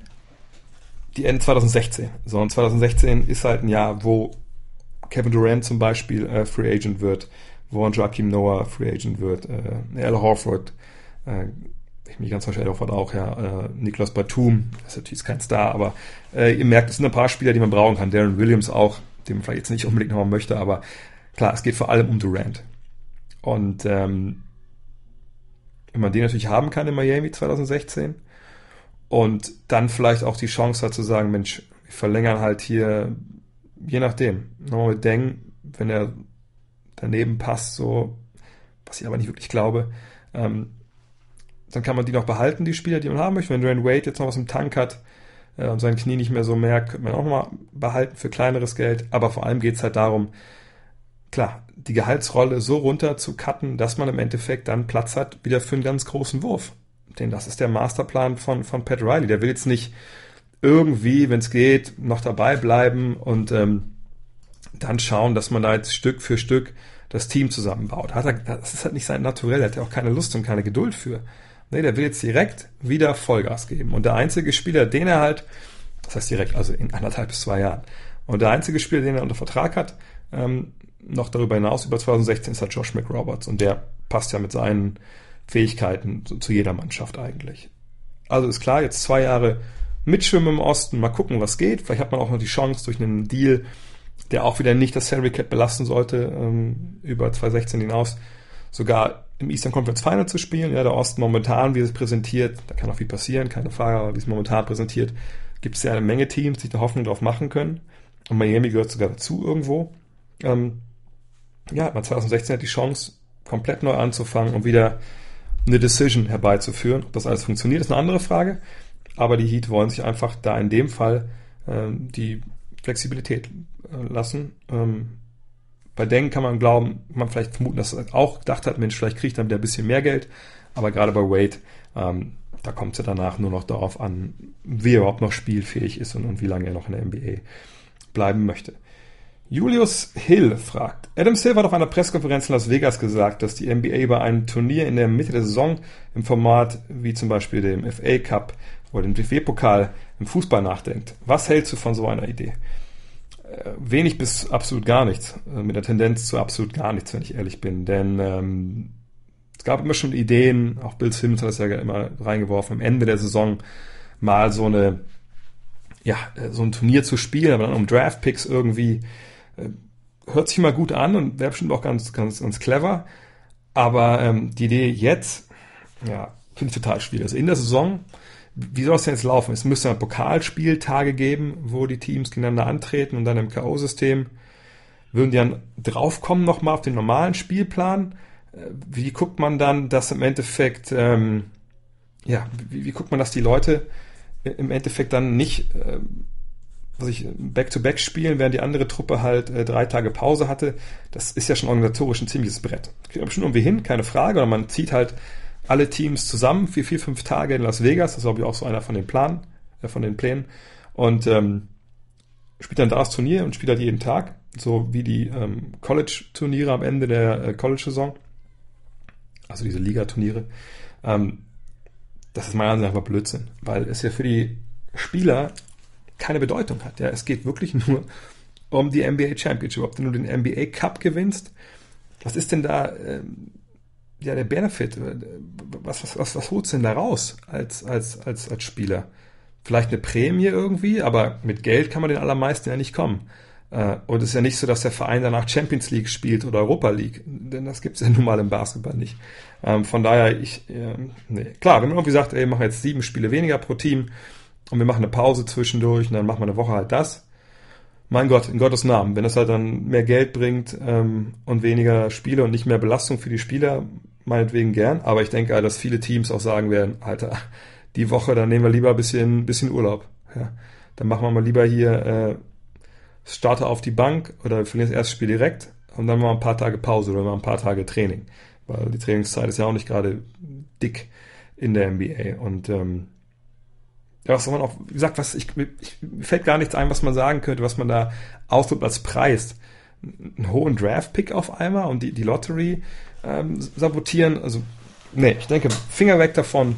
die enden zwanzig sechzehn. So, und zwanzig sechzehn ist halt ein Jahr, wo Kevin Durant zum Beispiel äh, Free Agent wird, wo Joakim Noah Free Agent wird, äh, Al Horford, äh, ich mich ganz wahrscheinlich Al Horford auch, ja, äh, Nicolas Batum, das ist natürlich kein Star, aber äh, ihr merkt, es sind ein paar Spieler, die man brauchen kann. Darren Williams auch, den man vielleicht jetzt nicht unbedingt haben möchte, aber klar, es geht vor allem um Durant. Und ähm, wenn man den natürlich haben kann in Miami zwanzig sechzehn und dann vielleicht auch die Chance hat zu sagen, Mensch, wir verlängern halt hier, je nachdem, nochmal mit Deng, wenn er daneben passt, so, was ich aber nicht wirklich glaube, ähm, dann kann man die noch behalten, die Spieler, die man haben möchte. Wenn Dwayne Wade jetzt noch was im Tank hat äh, und sein Knie nicht mehr so merkt, könnte man auch nochmal behalten für kleineres Geld. Aber vor allem geht es halt darum, klar, die Gehaltsrolle so runter zu cutten, dass man im Endeffekt dann Platz hat wieder für einen ganz großen Wurf. Denn das ist der Masterplan von, von Pat Riley. Der will jetzt nicht irgendwie, wenn es geht, noch dabei bleiben und ähm, dann schauen, dass man da jetzt Stück für Stück das Team zusammenbaut. Hat er, das ist halt nicht sein Naturell, er hat ja auch keine Lust und keine Geduld für. Nee, der will jetzt direkt wieder Vollgas geben. Und der einzige Spieler, den er halt, das heißt direkt, also in anderthalb bis zwei Jahren, und der einzige Spieler, den er unter Vertrag hat, ähm, noch darüber hinaus, über zwanzig sechzehn, ist halt Josh McRoberts. Und der passt ja mit seinen Fähigkeiten zu, zu jeder Mannschaft eigentlich. Also ist klar, jetzt zwei Jahre mitschwimmen im Osten, mal gucken, was geht. Vielleicht hat man auch noch die Chance durch einen Deal, der auch wieder nicht das Salary Cap belasten sollte, ähm, über zwanzig sechzehn hinaus, sogar im Eastern Conference Final zu spielen. Ja, der Osten momentan, wie es präsentiert, da kann auch viel passieren, keine Frage, aber wie es momentan präsentiert, gibt es ja eine Menge Teams, die da Hoffnung drauf machen können. Und Miami gehört sogar dazu irgendwo. Ähm, ja, man zwanzig sechzehn hat die Chance, komplett neu anzufangen und wieder eine Decision herbeizuführen. Ob das alles funktioniert, ist eine andere Frage. Aber die Heat wollen sich einfach da in dem Fall ähm, die Flexibilität äh, lassen. Ähm, bei Deng kann man glauben, man vielleicht vermuten, dass er auch gedacht hat, Mensch, vielleicht kriege ich dann wieder ein bisschen mehr Geld. Aber gerade bei Wade, ähm, da kommt es ja danach nur noch darauf an, wie er überhaupt noch spielfähig ist und, und wie lange er noch in der N B A bleiben möchte. Julius Hill fragt, Adam Silver hat auf einer Pressekonferenz in Las Vegas gesagt, dass die N B A über ein Turnier in der Mitte der Saison im Format wie zum Beispiel dem F A Cup oder dem D F B-Pokal im Fußball nachdenkt. Was hältst du von so einer Idee? Äh, wenig bis absolut gar nichts. Äh, mit der Tendenz zu absolut gar nichts, wenn ich ehrlich bin. Denn ähm, es gab immer schon Ideen, auch Bill Simmons hat das ja immer reingeworfen, am Ende der Saison mal so eine ja, so ein Turnier zu spielen, aber dann um Draft-Picks irgendwie äh, hört sich mal gut an und wäre bestimmt auch ganz, ganz, ganz clever. Aber ähm, die Idee jetzt, ja, finde ich total schwierig. Also in der Saison, wie soll es denn jetzt laufen? Es müsste dann Pokalspieltage geben, wo die Teams gegeneinander antreten und dann im K O-System würden die dann draufkommen nochmal auf den normalen Spielplan. Wie guckt man dann, dass im Endeffekt, ähm, ja, wie, wie guckt man, dass die Leute im Endeffekt dann nicht, äh, was ich, Back-to-Back spielen, während die andere Truppe halt äh, drei Tage Pause hatte. Das ist ja schon organisatorisch ein ziemliches Brett. Das kriegt man bestimmt irgendwie hin, keine Frage. Oder man zieht halt alle Teams zusammen für vier, fünf Tage in Las Vegas. Das ist, glaube ich, auch so einer von den Plan, äh, von den Plänen. Und ähm, spielt dann da das Turnier und spielt halt jeden Tag. So wie die ähm, College-Turniere am Ende der äh, College-Saison. Also diese Liga-Turniere. Ähm, Das ist meiner Ansicht nach einfach Blödsinn, weil es ja für die Spieler keine Bedeutung hat. Ja, es geht wirklich nur um die N B A Championship. Ob du nur den N B A Cup gewinnst, was ist denn da ähm, ja der Benefit? Was, was, was, was holst du denn da raus als, als, als, als Spieler? Vielleicht eine Prämie irgendwie, aber mit Geld kann man den allermeisten ja nicht kommen. Und es ist ja nicht so, dass der Verein danach Champions League spielt oder Europa League, denn das gibt es ja nun mal im Basketball nicht. Ähm, von daher, ich, äh, nee. Klar, wenn man irgendwie sagt, ey, wir machen jetzt sieben Spiele weniger pro Team und wir machen eine Pause zwischendurch und dann machen wir eine Woche halt das. Mein Gott, in Gottes Namen, wenn das halt dann mehr Geld bringt ähm, und weniger Spiele und nicht mehr Belastung für die Spieler, meinetwegen gern. Aber ich denke, dass viele Teams auch sagen werden, Alter, die Woche, dann nehmen wir lieber ein bisschen, bisschen Urlaub. Ja, dann machen wir mal lieber hier äh, Starter auf die Bank oder wir verlieren das erste Spiel direkt und dann mal ein paar Tage Pause oder mal ein paar Tage Training. Weil die Trainingszeit ist ja auch nicht gerade dick in der N B A. Und ähm, ja, was soll man auch, wie gesagt, was ich, ich, mir fällt gar nichts ein, was man sagen könnte, was man da ausdrückt als Preis. Einen hohen Draft-Pick auf einmal und die, die Lottery ähm, sabotieren. Also, nee, ich denke, Finger weg davon.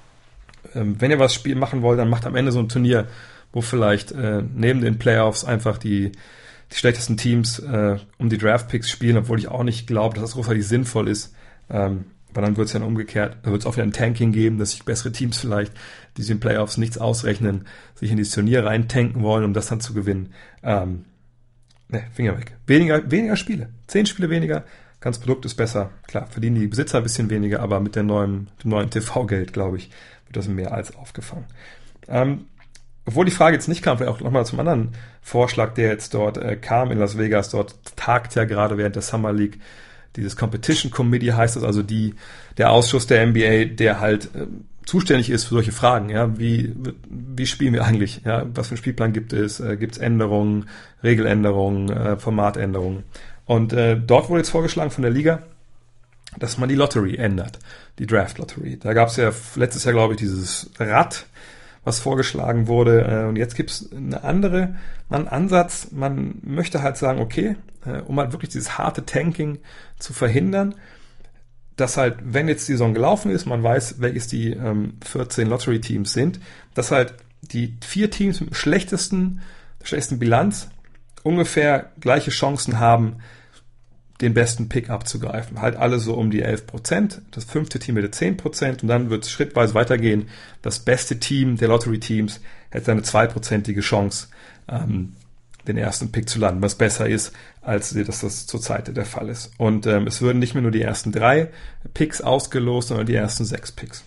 Ähm, wenn ihr was Spiel machen wollt, dann macht am Ende so ein Turnier, wo vielleicht äh, neben den Playoffs einfach die, die schlechtesten Teams äh, um die Draft-Picks spielen, obwohl ich auch nicht glaube, dass das großartig sinnvoll ist. Ähm, weil dann wird es ja dann umgekehrt, da wird es auch wieder ein Tanking geben, dass sich bessere Teams vielleicht, die sich in Playoffs nichts ausrechnen, sich in dieses Turnier reintanken wollen, um das dann zu gewinnen. Ähm, ne, Finger weg. Weniger, weniger Spiele. Zehn Spiele weniger. Ganz Produkt ist besser. Klar, verdienen die Besitzer ein bisschen weniger, aber mit der neuen, dem neuen T V-Geld, glaube ich, wird das mehr als aufgefangen. Ähm, Obwohl die Frage jetzt nicht kam, vielleicht auch nochmal zum anderen Vorschlag, der jetzt dort äh, kam in Las Vegas. Dort tagt ja gerade während der Summer League dieses Competition Committee, heißt das, also die der Ausschuss der N B A, der halt äh, zuständig ist für solche Fragen. Ja, wie wie spielen wir eigentlich? Ja, was für einen Spielplan gibt es? Äh, gibt es Änderungen, Regeländerungen, äh, Formatänderungen? Und äh, dort wurde jetzt vorgeschlagen von der Liga, dass man die Lottery ändert, die Draft Lottery. Da gab es ja letztes Jahr, glaube ich, dieses Rad, was vorgeschlagen wurde. Äh, und jetzt gibt es eine andere, einen Ansatz. Man möchte halt sagen, okay, äh, um halt wirklich dieses harte Tanking zu verhindern, dass halt, wenn jetzt die Saison gelaufen ist, man weiß, welches die ähm, vierzehn Lottery-Teams sind, dass halt die vier Teams mit dem schlechtesten, der schlechtesten Bilanz ungefähr gleiche Chancen haben, den besten Pick abzugreifen. Halt alle so um die elf Prozent, das fünfte Team hätte zehn Prozent und dann wird es schrittweise weitergehen. Das beste Team der Lottery-Teams hätte eine zweiprozentige Chance, ähm, den ersten Pick zu landen, was besser ist, als dass das zurzeit der Fall ist. Und ähm, es würden nicht mehr nur die ersten drei Picks ausgelost, sondern die ersten sechs Picks.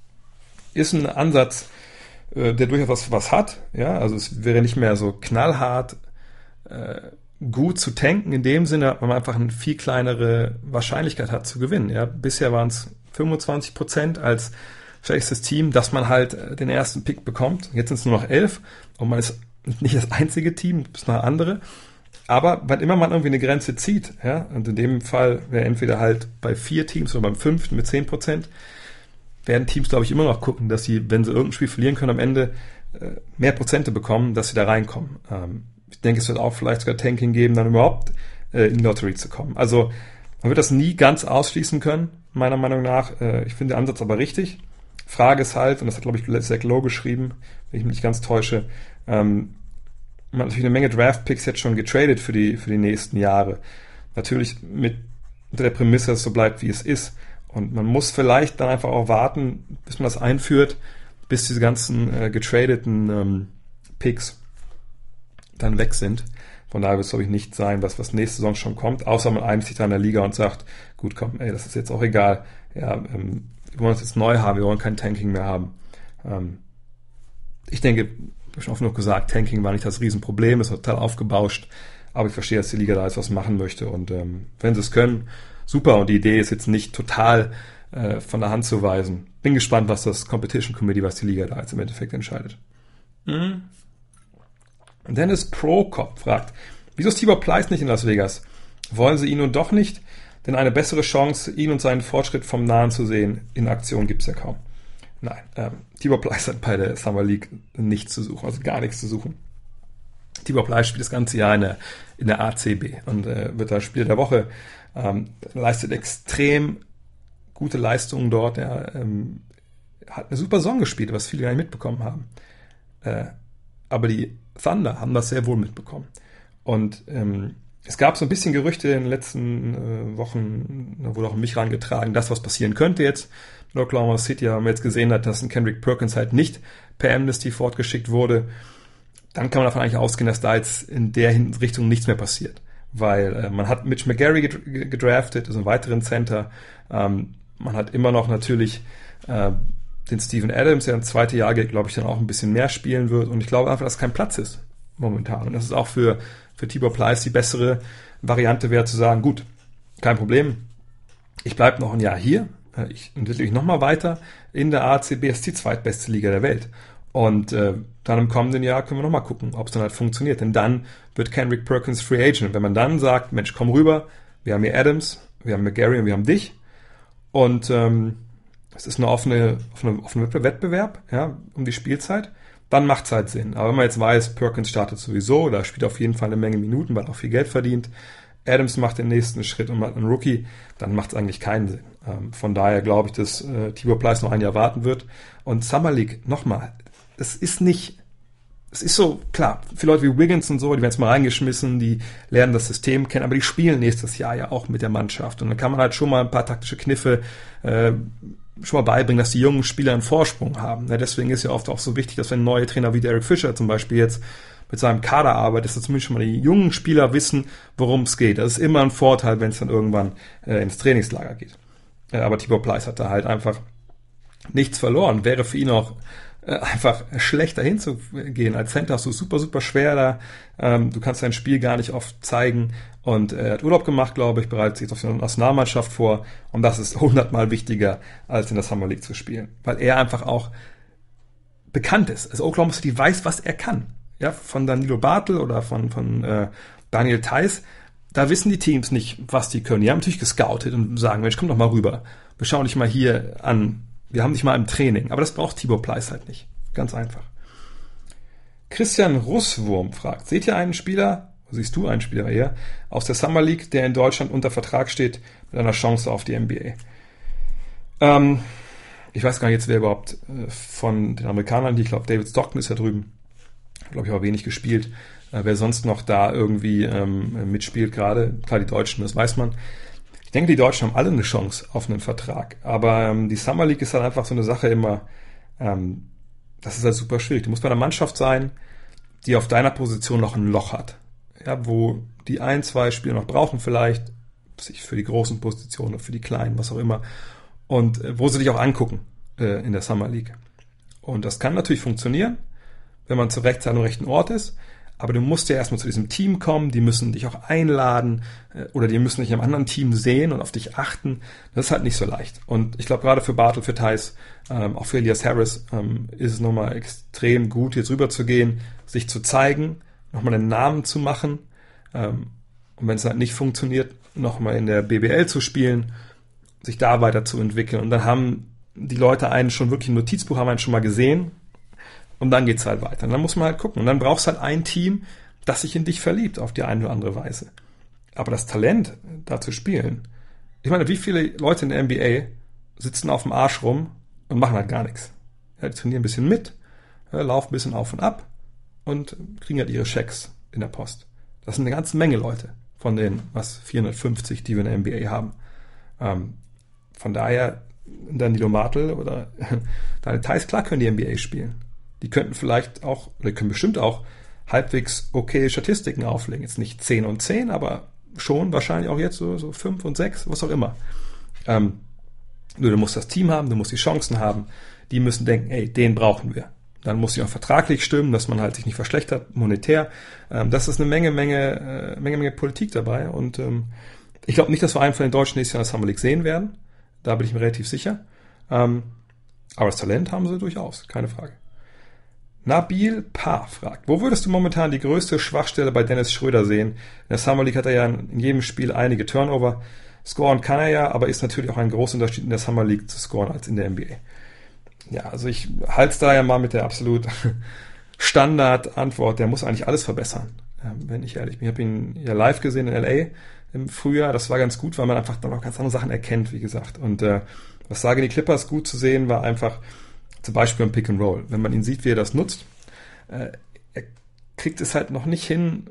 Ist ein Ansatz, äh, der durchaus was, was hat. Ja, also es wäre nicht mehr so knallhart äh, gut zu tanken, in dem Sinne, weil man einfach eine viel kleinere Wahrscheinlichkeit hat zu gewinnen. Ja, bisher waren es fünfundzwanzig Prozent als schwächstes Team, dass man halt den ersten Pick bekommt. Jetzt sind es nur noch elf und man ist nicht das einzige Team, es ist noch andere. Aber wann immer man irgendwie eine Grenze zieht, ja, und in dem Fall wäre entweder halt bei vier Teams oder beim fünften mit zehn Prozent, werden Teams, glaube ich, immer noch gucken, dass sie, wenn sie irgendein Spiel verlieren können, am Ende äh, mehr Prozente bekommen, dass sie da reinkommen. Ähm, ich denke, es wird auch vielleicht sogar Tanking geben, dann überhaupt äh, in die Lottery zu kommen. Also man wird das nie ganz ausschließen können, meiner Meinung nach. Äh, ich finde den Ansatz aber richtig. Frage ist halt, und das hat, glaube ich, Zach Lowe geschrieben, wenn ich mich nicht ganz täusche, ähm, man hat natürlich eine Menge Draft-Picks jetzt schon getradet für die, für die nächsten Jahre. Natürlich mit unter der Prämisse, dass es so bleibt, wie es ist. Und man muss vielleicht dann einfach auch warten, bis man das einführt, bis diese ganzen äh, getradeten ähm, Picks dann weg sind. Von daher wird es, glaube ich, nicht sein, was, was nächste Saison schon kommt, außer man einigt sich da in der Liga und sagt, gut, komm, ey, das ist jetzt auch egal. Ja, ähm, wir wollen es jetzt neu haben, wir wollen kein Tanking mehr haben. Ähm, ich denke, ich habe schon oft noch gesagt, Tanking war nicht das Riesenproblem, ist total aufgebauscht, aber ich verstehe, dass die Liga da jetzt was machen möchte und ähm, wenn sie es können, super, und die Idee ist jetzt nicht total äh, von der Hand zu weisen. Bin gespannt, was das Competition Committee, was die Liga da jetzt im Endeffekt entscheidet. Mhm. Dennis Prokop fragt, wieso ist Tibor Pleiss nicht in Las Vegas? Wollen sie ihn nun doch nicht? Denn eine bessere Chance, ihn und seinen Fortschritt vom Nahen zu sehen, in Aktion gibt's ja kaum. Nein, ähm, Tibor Pleiss hat bei der Summer League nichts zu suchen, also gar nichts zu suchen. Tibor Pleiss spielt das ganze Jahr in der, in der A C B und äh, wird da Spieler der Woche, ähm, leistet extrem gute Leistungen dort. Er ähm, hat eine super Saison gespielt, was viele gar nicht mitbekommen haben. Äh, aber die Thunder haben das sehr wohl mitbekommen. Und ähm, es gab so ein bisschen Gerüchte in den letzten äh, Wochen, da wurde auch an mich herangetragen, das, was passieren könnte jetzt mit Oklahoma City, aber wenn man jetzt gesehen hat, dass ein Kendrick Perkins halt nicht per Amnesty fortgeschickt wurde, dann kann man davon eigentlich ausgehen, dass da jetzt in der Richtung nichts mehr passiert. Weil äh, man hat Mitch McGary gedraftet, also einen weiteren Center. Ähm, man hat immer noch natürlich äh, den Steven Adams, der ein zweites Jahr geht, glaube ich, dann auch ein bisschen mehr spielen wird. Und ich glaube einfach, dass kein Platz ist momentan. Und das ist auch für, für Tibor Pleiss die bessere Variante wäre, zu sagen, gut, kein Problem, ich bleibe noch ein Jahr hier, ich entwickle mich nochmal weiter in der A C B, das ist die zweitbeste Liga der Welt. Und äh, dann im kommenden Jahr können wir nochmal gucken, ob es dann halt funktioniert. Denn dann wird Kendrick Perkins Free Agent. Und wenn man dann sagt, Mensch, komm rüber, wir haben hier Adams, wir haben McGary und wir haben dich. Und ähm, es ist eine offene, offene, offene Wettbewerb, ja, um die Spielzeit, dann macht es halt Sinn. Aber wenn man jetzt weiß, Perkins startet sowieso, da spielt auf jeden Fall eine Menge Minuten, weil er auch viel Geld verdient, Adams macht den nächsten Schritt und macht einen Rookie, dann macht es eigentlich keinen Sinn. Ähm, von daher glaube ich, dass äh, Tibor Pleiss noch ein Jahr warten wird. Und Summer League, nochmal, es ist nicht, es ist so, klar, für Leute wie Wiggins und so, die werden jetzt mal reingeschmissen, die lernen das System kennen, aber die spielen nächstes Jahr ja auch mit der Mannschaft. Und dann kann man halt schon mal ein paar taktische Kniffe äh, schon mal beibringen, dass die jungen Spieler einen Vorsprung haben. Ja, deswegen ist ja oft auch so wichtig, dass wenn neue Trainer wie Derek Fisher zum Beispiel jetzt mit seinem Kader arbeitet, dass zumindest schon mal die jungen Spieler wissen, worum es geht. Das ist immer ein Vorteil, wenn es dann irgendwann äh, ins Trainingslager geht. Äh, aber Tibor Pleiss hat da halt einfach nichts verloren. Wäre für ihn auch äh, einfach schlechter hinzugehen. Als Center hast du super, super schwer da. Ähm, du kannst dein Spiel gar nicht oft zeigen. Und er hat Urlaub gemacht, glaube ich, bereitet sich auf die Nationalmannschaft vor. Und das ist hundertmal wichtiger, als in der Summer League zu spielen. Weil er einfach auch bekannt ist. Also Oklahoma City weiß, was er kann. Ja, von Danilo Bartel oder von, von äh, Daniel Theis. da wissen die Teams nicht, was die können. Die haben natürlich gescoutet und sagen, Mensch, komm doch mal rüber. Wir schauen dich mal hier an. Wir haben dich mal im Training. Aber das braucht Tibor Pleiss halt nicht. Ganz einfach. Christian Russwurm fragt, seht ihr einen Spieler, siehst du einen Spieler eher, aus der Summer League, der in Deutschland unter Vertrag steht, mit einer Chance auf die N B A? Ähm, ich weiß gar nicht jetzt, wer überhaupt äh, von den Amerikanern, ich glaube, David Stockton ist ja drüben, glaube ich, auch wenig gespielt. Äh, wer sonst noch da irgendwie ähm, mitspielt gerade, klar, die Deutschen, das weiß man. Ich denke, die Deutschen haben alle eine Chance auf einen Vertrag, aber ähm, die Summer League ist halt einfach so eine Sache immer, ähm, das ist halt super schwierig. Du musst bei einer Mannschaft sein, die auf deiner Position noch ein Loch hat. Ja, wo die ein, zwei Spieler noch brauchen vielleicht, sich für die großen Positionen, für die kleinen, was auch immer. Und äh, wo sie dich auch angucken äh, in der Summer League. Und das kann natürlich funktionieren, wenn man zur Rechtszeit am rechten Ort ist. Aber du musst ja erstmal zu diesem Team kommen, die müssen dich auch einladen äh, oder die müssen dich in einem anderen Team sehen und auf dich achten. Das ist halt nicht so leicht. Und ich glaube, gerade für Bartel, für Theis, ähm, auch für Elias Harris ähm, ist es nochmal extrem gut, jetzt rüber zu gehen, sich zu zeigen, nochmal einen Namen zu machen. Ähm, und wenn es halt nicht funktioniert, nochmal in der B B L zu spielen, sich da weiterzuentwickeln. Und dann haben die Leute einen schon wirklich im Notizbuch, haben einen schon mal gesehen. Und dann geht's halt weiter. Und dann muss man halt gucken. Und dann brauchst du halt ein Team, das sich in dich verliebt, auf die eine oder andere Weise. Aber das Talent, da zu spielen. Ich meine, wie viele Leute in der N B A sitzen auf dem Arsch rum und machen halt gar nichts. Ja, die trainieren ein bisschen mit, ja, laufen ein bisschen auf und ab und kriegen halt ihre Schecks in der Post. Das sind eine ganze Menge Leute von den, was, vierhundertfünfzig, die wir in der N B A haben. Ähm, von daher, Danilo Martel oder Daniel Theis, klar können die N B A spielen. Die könnten vielleicht auch, oder können bestimmt auch halbwegs okay Statistiken auflegen. Jetzt nicht zehn und zehn, aber schon wahrscheinlich auch jetzt so, so fünf und sechs, was auch immer. Ähm, nur du musst das Team haben, du musst die Chancen haben. Die müssen denken, ey, den brauchen wir. Dann muss sie auch vertraglich stimmen, dass man halt sich nicht verschlechtert, monetär. Ähm, das ist eine Menge, Menge, äh, Menge, Menge Politik dabei. Und ähm, ich glaube nicht, dass wir einen von den Deutschen nächstes Jahr in der Summer League sehen werden. Da bin ich mir relativ sicher. Ähm, aber das Talent haben sie durchaus, keine Frage. Nabil Pa fragt, wo würdest du momentan die größte Schwachstelle bei Dennis Schröder sehen? In der Summer League hat er ja in jedem Spiel einige Turnover. Scoren kann er ja, aber ist natürlich auch ein großer Unterschied in der Summer League zu scoren als in der N B A. Ja, also ich halte es da ja mal mit der absolut Standardantwort, der muss eigentlich alles verbessern, wenn ich ehrlich bin. Ich habe ihn ja live gesehen in L A im Frühjahr, das war ganz gut, weil man einfach dann auch ganz andere Sachen erkennt, wie gesagt. Und äh, was sagen die Clippers gut zu sehen, war einfach zum Beispiel im Pick and Roll. Wenn man ihn sieht, wie er das nutzt, äh, er kriegt es halt noch nicht hin,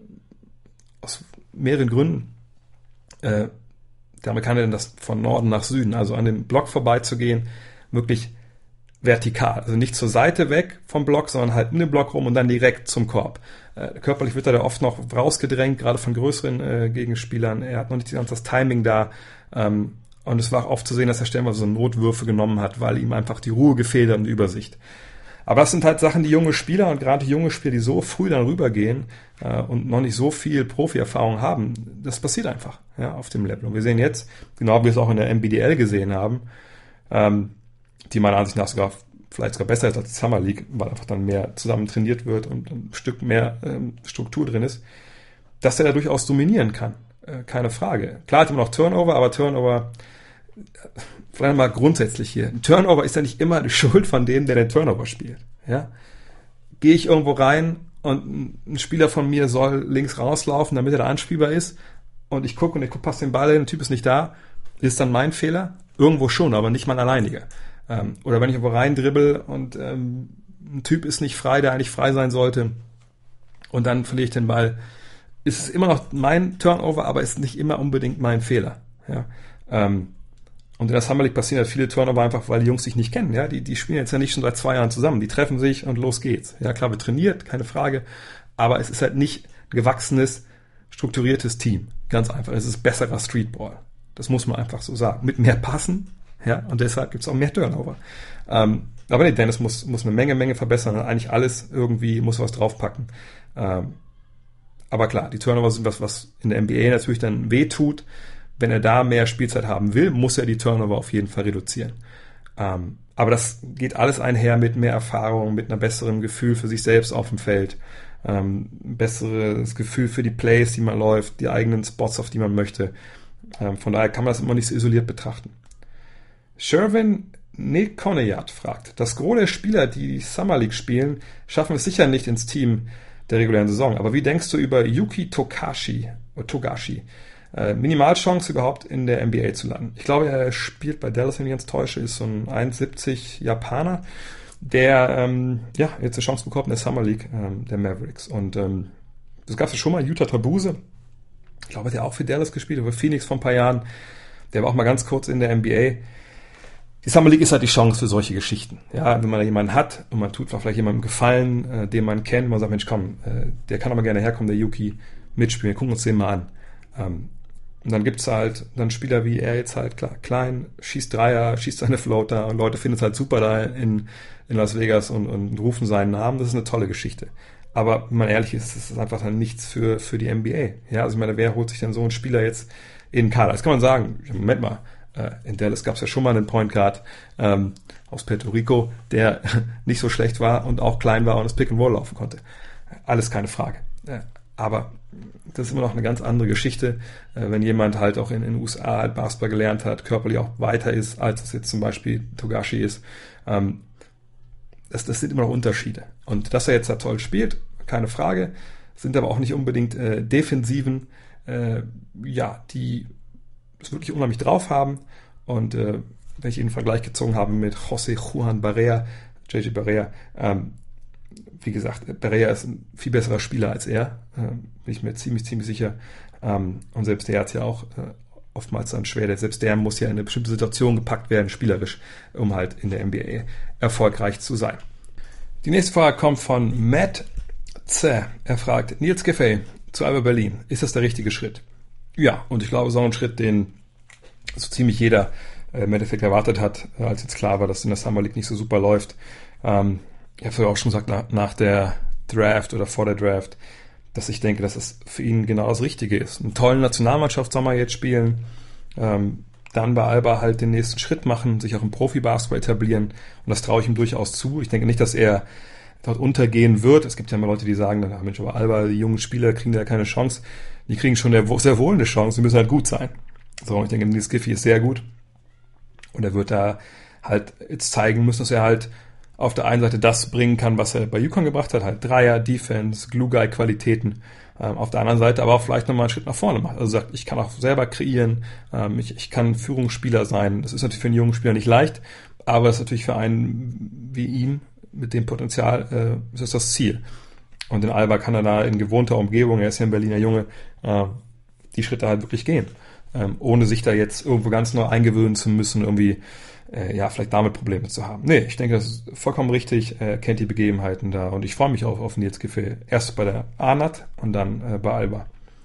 aus mehreren Gründen, äh, der Amerikaner denn das von Norden nach Süden, also an dem Block vorbeizugehen, wirklich vertikal, also nicht zur Seite weg vom Block, sondern halt um den Block rum und dann direkt zum Korb. Äh, körperlich wird er da oft noch rausgedrängt, gerade von größeren äh, Gegenspielern. Er hat noch nicht ganz das Timing da. Ähm, und es war auch oft zu sehen, dass er stellenweise so Notwürfe genommen hat, weil ihm einfach die Ruhe gefehlt hat und die Übersicht. Aber das sind halt Sachen, die junge Spieler und gerade junge Spieler, die so früh dann rübergehen äh, und noch nicht so viel Profi-Erfahrung haben, das passiert einfach, ja, auf dem Level. Und wir sehen jetzt, genau wie wir es auch in der N B D L gesehen haben, ähm, die meiner Ansicht nach sogar vielleicht sogar besser ist als die Summer League, weil einfach dann mehr zusammen trainiert wird und ein Stück mehr ähm, Struktur drin ist, dass er da durchaus dominieren kann. Äh, keine Frage. Klar hat er noch Turnover, aber Turnover, vielleicht mal grundsätzlich hier, ein Turnover ist ja nicht immer die Schuld von dem, der den Turnover spielt. Ja? Gehe ich irgendwo rein und ein Spieler von mir soll links rauslaufen, damit er da anspielbar ist und ich gucke und ich gucke, passt den Ball hin, der Typ ist nicht da, ist dann mein Fehler? Irgendwo schon, aber nicht mein alleiniger. Ähm, oder wenn ich irgendwo rein dribbel und ähm, ein Typ ist nicht frei, der eigentlich frei sein sollte und dann verliere ich den Ball, ist es immer noch mein Turnover, aber ist nicht immer unbedingt mein Fehler. Ja? Ähm, und in der Summer League passieren halt viele Turnover einfach, weil die Jungs sich nicht kennen. Ja? Die, die spielen jetzt ja nicht schon seit zwei Jahren zusammen. Die treffen sich und los geht's. Ja, klar, wir trainiert, keine Frage, aber es ist halt nicht ein gewachsenes, strukturiertes Team. Ganz einfach. Es ist besserer Streetball. Das muss man einfach so sagen. Mit mehr Passen, ja, und deshalb gibt's auch mehr Turnover. Ähm, aber nee, Dennis muss, muss eine Menge, Menge verbessern. Eigentlich alles irgendwie muss was draufpacken. Ähm, aber klar, die Turnover sind was, was in der N B A natürlich dann wehtut. Wenn er da mehr Spielzeit haben will, muss er die Turnover auf jeden Fall reduzieren. Ähm, Aber das geht alles einher mit mehr Erfahrung, mit einem besseren Gefühl für sich selbst auf dem Feld, ähm, ein besseres Gefühl für die Plays, die man läuft, die eigenen Spots, auf die man möchte. Ähm, von daher kann man das immer nicht so isoliert betrachten. Sherwin Nekoneyat fragt, das Gros der Spieler, die die Summer League spielen, schaffen es sicher nicht ins Team der regulären Saison. Aber wie denkst du über Yuki Togashi, oder Togashi? Äh, Minimalchance überhaupt in der N B A zu landen. Ich glaube, er spielt bei Dallas, wenn ich ganz täusche, ist so ein eins siebzig Japaner, der ähm, ja jetzt eine Chance bekommt in der Summer League ähm, der Mavericks. Und ähm, das gab es schon mal, Yuta Trabuse, ich glaube, der hat auch für Dallas gespielt, aber Phoenix vor ein paar Jahren, der war auch mal ganz kurz in der N B A. Die Summer League ist halt die Chance für solche Geschichten. Ja, wenn man da jemanden hat und man tut vielleicht jemandem Gefallen, äh, den man kennt, man sagt, Mensch, komm, äh, der kann aber gerne herkommen, der Yuki, mitspielen, gucken uns den mal an. Ähm, Und dann gibt's halt dann Spieler wie er jetzt halt, klar, klein, schießt Dreier, schießt seine Floater und Leute finden es halt super da in, in Las Vegas und, und rufen seinen Namen. Das ist eine tolle Geschichte. Aber wenn man ehrlich ist, das ist einfach dann nichts für, für die N B A. Ja, also ich meine, wer holt sich denn so einen Spieler jetzt in den Kader? Das kann man sagen. Moment mal, äh, in Dallas gab's ja schon mal einen Point Guard ähm, aus Puerto Rico, der nicht so schlecht war und auch klein war und das Pick and Roll laufen konnte. Alles keine Frage. Ja, aber das ist immer noch eine ganz andere Geschichte, wenn jemand halt auch in den U S A halt Basketball gelernt hat, körperlich auch weiter ist, als es jetzt zum Beispiel Togashi ist. Das, das sind immer noch Unterschiede. Und dass er jetzt da toll spielt, keine Frage, sind aber auch nicht unbedingt äh, Defensiven, äh, ja, die es wirklich unheimlich drauf haben. Und äh, wenn ich ihn in Vergleich gezogen habe mit José Juan Barea, J J Barea, ähm, wie gesagt, Barea ist ein viel besserer Spieler als er, äh, bin ich mir ziemlich, ziemlich sicher. Ähm, und selbst der hat ja auch äh, oftmals dann schwer, selbst der muss ja in eine bestimmte Situation gepackt werden, spielerisch, um halt in der N B A erfolgreich zu sein. Die nächste Frage kommt von Matt Z. Er fragt, Nils Giffey zu Alba Berlin, ist das der richtige Schritt? Ja, und ich glaube, so ein Schritt, den so ziemlich jeder äh, im Endeffekt erwartet hat, als jetzt klar war, dass in der Summer League nicht so super läuft. Ähm, Ich habe vorher auch schon gesagt, nach, nach der Draft oder vor der Draft, dass ich denke, dass es für ihn genau das Richtige ist. Einen tollen Nationalmannschaftssommer jetzt spielen, ähm, dann bei Alba halt den nächsten Schritt machen, sich auch im Profibasketball etablieren. Und das traue ich ihm durchaus zu. Ich denke nicht, dass er dort untergehen wird. Es gibt ja immer Leute, die sagen, dann, Mensch, aber Alba, die jungen Spieler kriegen da keine Chance. Die kriegen schon sehr wohl eine Chance, die müssen halt gut sein. So, ich denke, Nils Giffey ist sehr gut. Und er wird da halt jetzt zeigen müssen, dass er halt auf der einen Seite das bringen kann, was er bei UConn gebracht hat, halt Dreier, Defense, Glue-Guy-Qualitäten. Ähm, auf der anderen Seite aber auch vielleicht nochmal einen Schritt nach vorne macht. Also sagt, ich kann auch selber kreieren, ähm, ich, ich kann Führungsspieler sein. Das ist natürlich für einen jungen Spieler nicht leicht, aber es ist natürlich für einen wie ihn mit dem Potenzial, äh, ist das das Ziel. Und in Alba kann er da in gewohnter Umgebung, er ist ja ein Berliner Junge, äh, die Schritte halt wirklich gehen. Ähm, ohne sich da jetzt irgendwo ganz neu eingewöhnen zu müssen, irgendwie Äh, ja, vielleicht damit Probleme zu haben. Nee, ich denke, das ist vollkommen richtig. Er kennt die Begebenheiten da und ich freue mich auf, auf Nils Giffey. Erst bei der A N A T und dann äh, bei Alba.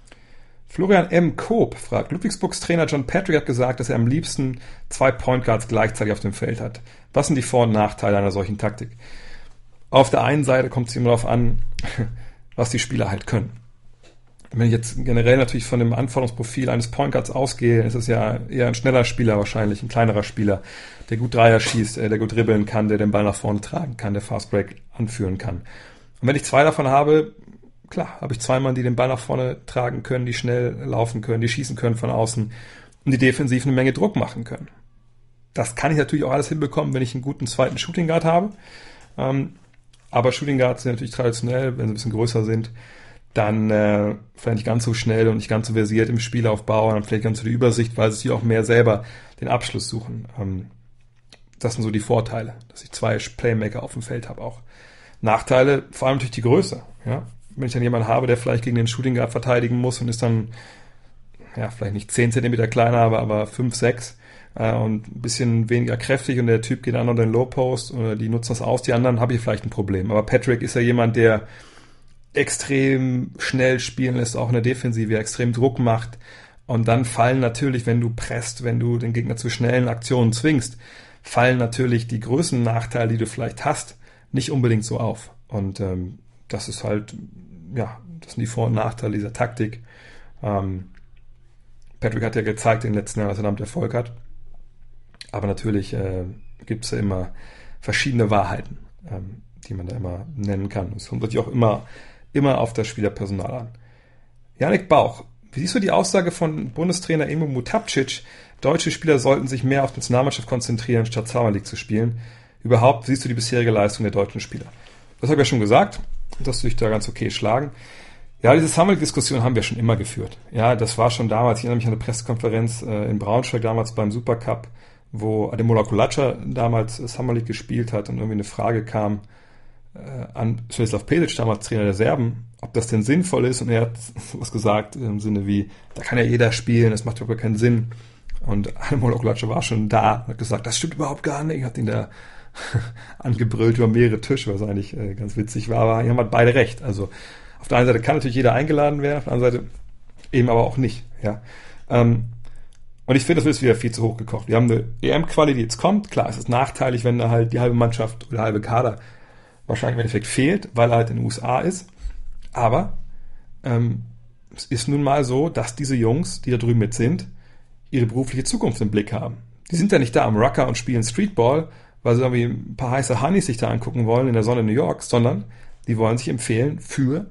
Florian M. Koop fragt, Ludwigsburgs Trainer John Patrick hat gesagt, dass er am liebsten zwei Point Guards gleichzeitig auf dem Feld hat. Was sind die Vor- und Nachteile einer solchen Taktik? Auf der einen Seite kommt es immer darauf an, was die Spieler halt können. Wenn ich jetzt generell natürlich von dem Anforderungsprofil eines Point Guards ausgehe, ist es ja eher ein schneller Spieler wahrscheinlich, ein kleinerer Spieler, der gut Dreier schießt, der gut dribbeln kann, der den Ball nach vorne tragen kann, der Fast Break anführen kann. Und wenn ich zwei davon habe, klar, habe ich zwei Mann, die den Ball nach vorne tragen können, die schnell laufen können, die schießen können von außen und die defensiv eine Menge Druck machen können. Das kann ich natürlich auch alles hinbekommen, wenn ich einen guten zweiten Shooting Guard habe. Aber Shooting Guards sind natürlich traditionell, wenn sie ein bisschen größer sind, dann äh, vielleicht nicht ganz so schnell und nicht ganz so versiert im Spielaufbau und dann vielleicht ganz so die Übersicht, weil sie sich auch mehr selber den Abschluss suchen. Ähm, das sind so die Vorteile, dass ich zwei Playmaker auf dem Feld habe auch. Nachteile, vor allem natürlich die Größe. Ja? Wenn ich dann jemanden habe, der vielleicht gegen den Shooting Guard verteidigen muss und ist dann ja vielleicht nicht zehn Zentimeter kleiner, aber, aber fünf, sechs äh, und ein bisschen weniger kräftig und der Typ geht an oder den Low Post oder die nutzen das aus, die anderen habe ich vielleicht ein Problem. Aber Patrick ist ja jemand, der extrem schnell spielen lässt, auch in der Defensive, extrem Druck macht. Und dann fallen natürlich, wenn du presst, wenn du den Gegner zu schnellen Aktionen zwingst, fallen natürlich die größten Nachteile, die du vielleicht hast, nicht unbedingt so auf. Und ähm, das ist halt, ja, das sind die Vor- und Nachteile dieser Taktik. Ähm, Patrick hat ja gezeigt in den letzten Jahren, dass er damit Erfolg hat. Aber natürlich, äh, gibt es ja immer verschiedene Wahrheiten, ähm, die man da immer nennen kann. Es kommt natürlich auch immer, immer auf das Spielerpersonal an. Yannick Bauch, wie siehst du die Aussage von Bundestrainer Emo Mutapcic, deutsche Spieler sollten sich mehr auf die Nationalmannschaft konzentrieren, statt Summer League zu spielen? Überhaupt, wie siehst du die bisherige Leistung der deutschen Spieler? Das habe ich ja schon gesagt, dass sie sich da ganz okay schlagen. Ja, diese Summer League-Diskussion haben wir schon immer geführt. Ja, das war schon damals, ich erinnere mich an eine Pressekonferenz äh, in Braunschweig, damals beim Supercup, wo Ademola Kulača damals Summer League gespielt hat und irgendwie eine Frage kam äh, an Svetislav Pesic, damals Trainer der Serben, ob das denn sinnvoll ist. Und er hat was gesagt im Sinne wie, da kann ja jeder spielen, das macht überhaupt keinen Sinn. Und Ademola Kulača war schon da und hat gesagt, das stimmt überhaupt gar nicht. Hat ihn da angebrüllt über mehrere Tische, was eigentlich äh, ganz witzig war. Aber hier haben halt beide recht. Also auf der einen Seite kann natürlich jeder eingeladen werden, auf der anderen Seite eben aber auch nicht. Ja. Ähm, und ich finde, das wird wieder viel zu hoch gekocht. Wir haben eine E M-Quali, die jetzt kommt. Klar, es ist nachteilig, wenn da halt die halbe Mannschaft oder der halbe Kader wahrscheinlich im Endeffekt fehlt, weil er halt in den U S A ist. Aber ähm, es ist nun mal so, dass diese Jungs, die da drüben mit sind, ihre berufliche Zukunft im Blick haben. Die sind ja nicht da am Rucker und spielen Streetball, weil sie irgendwie ein paar heiße Honeys sich da angucken wollen in der Sonne New Yorks, sondern die wollen sich empfehlen für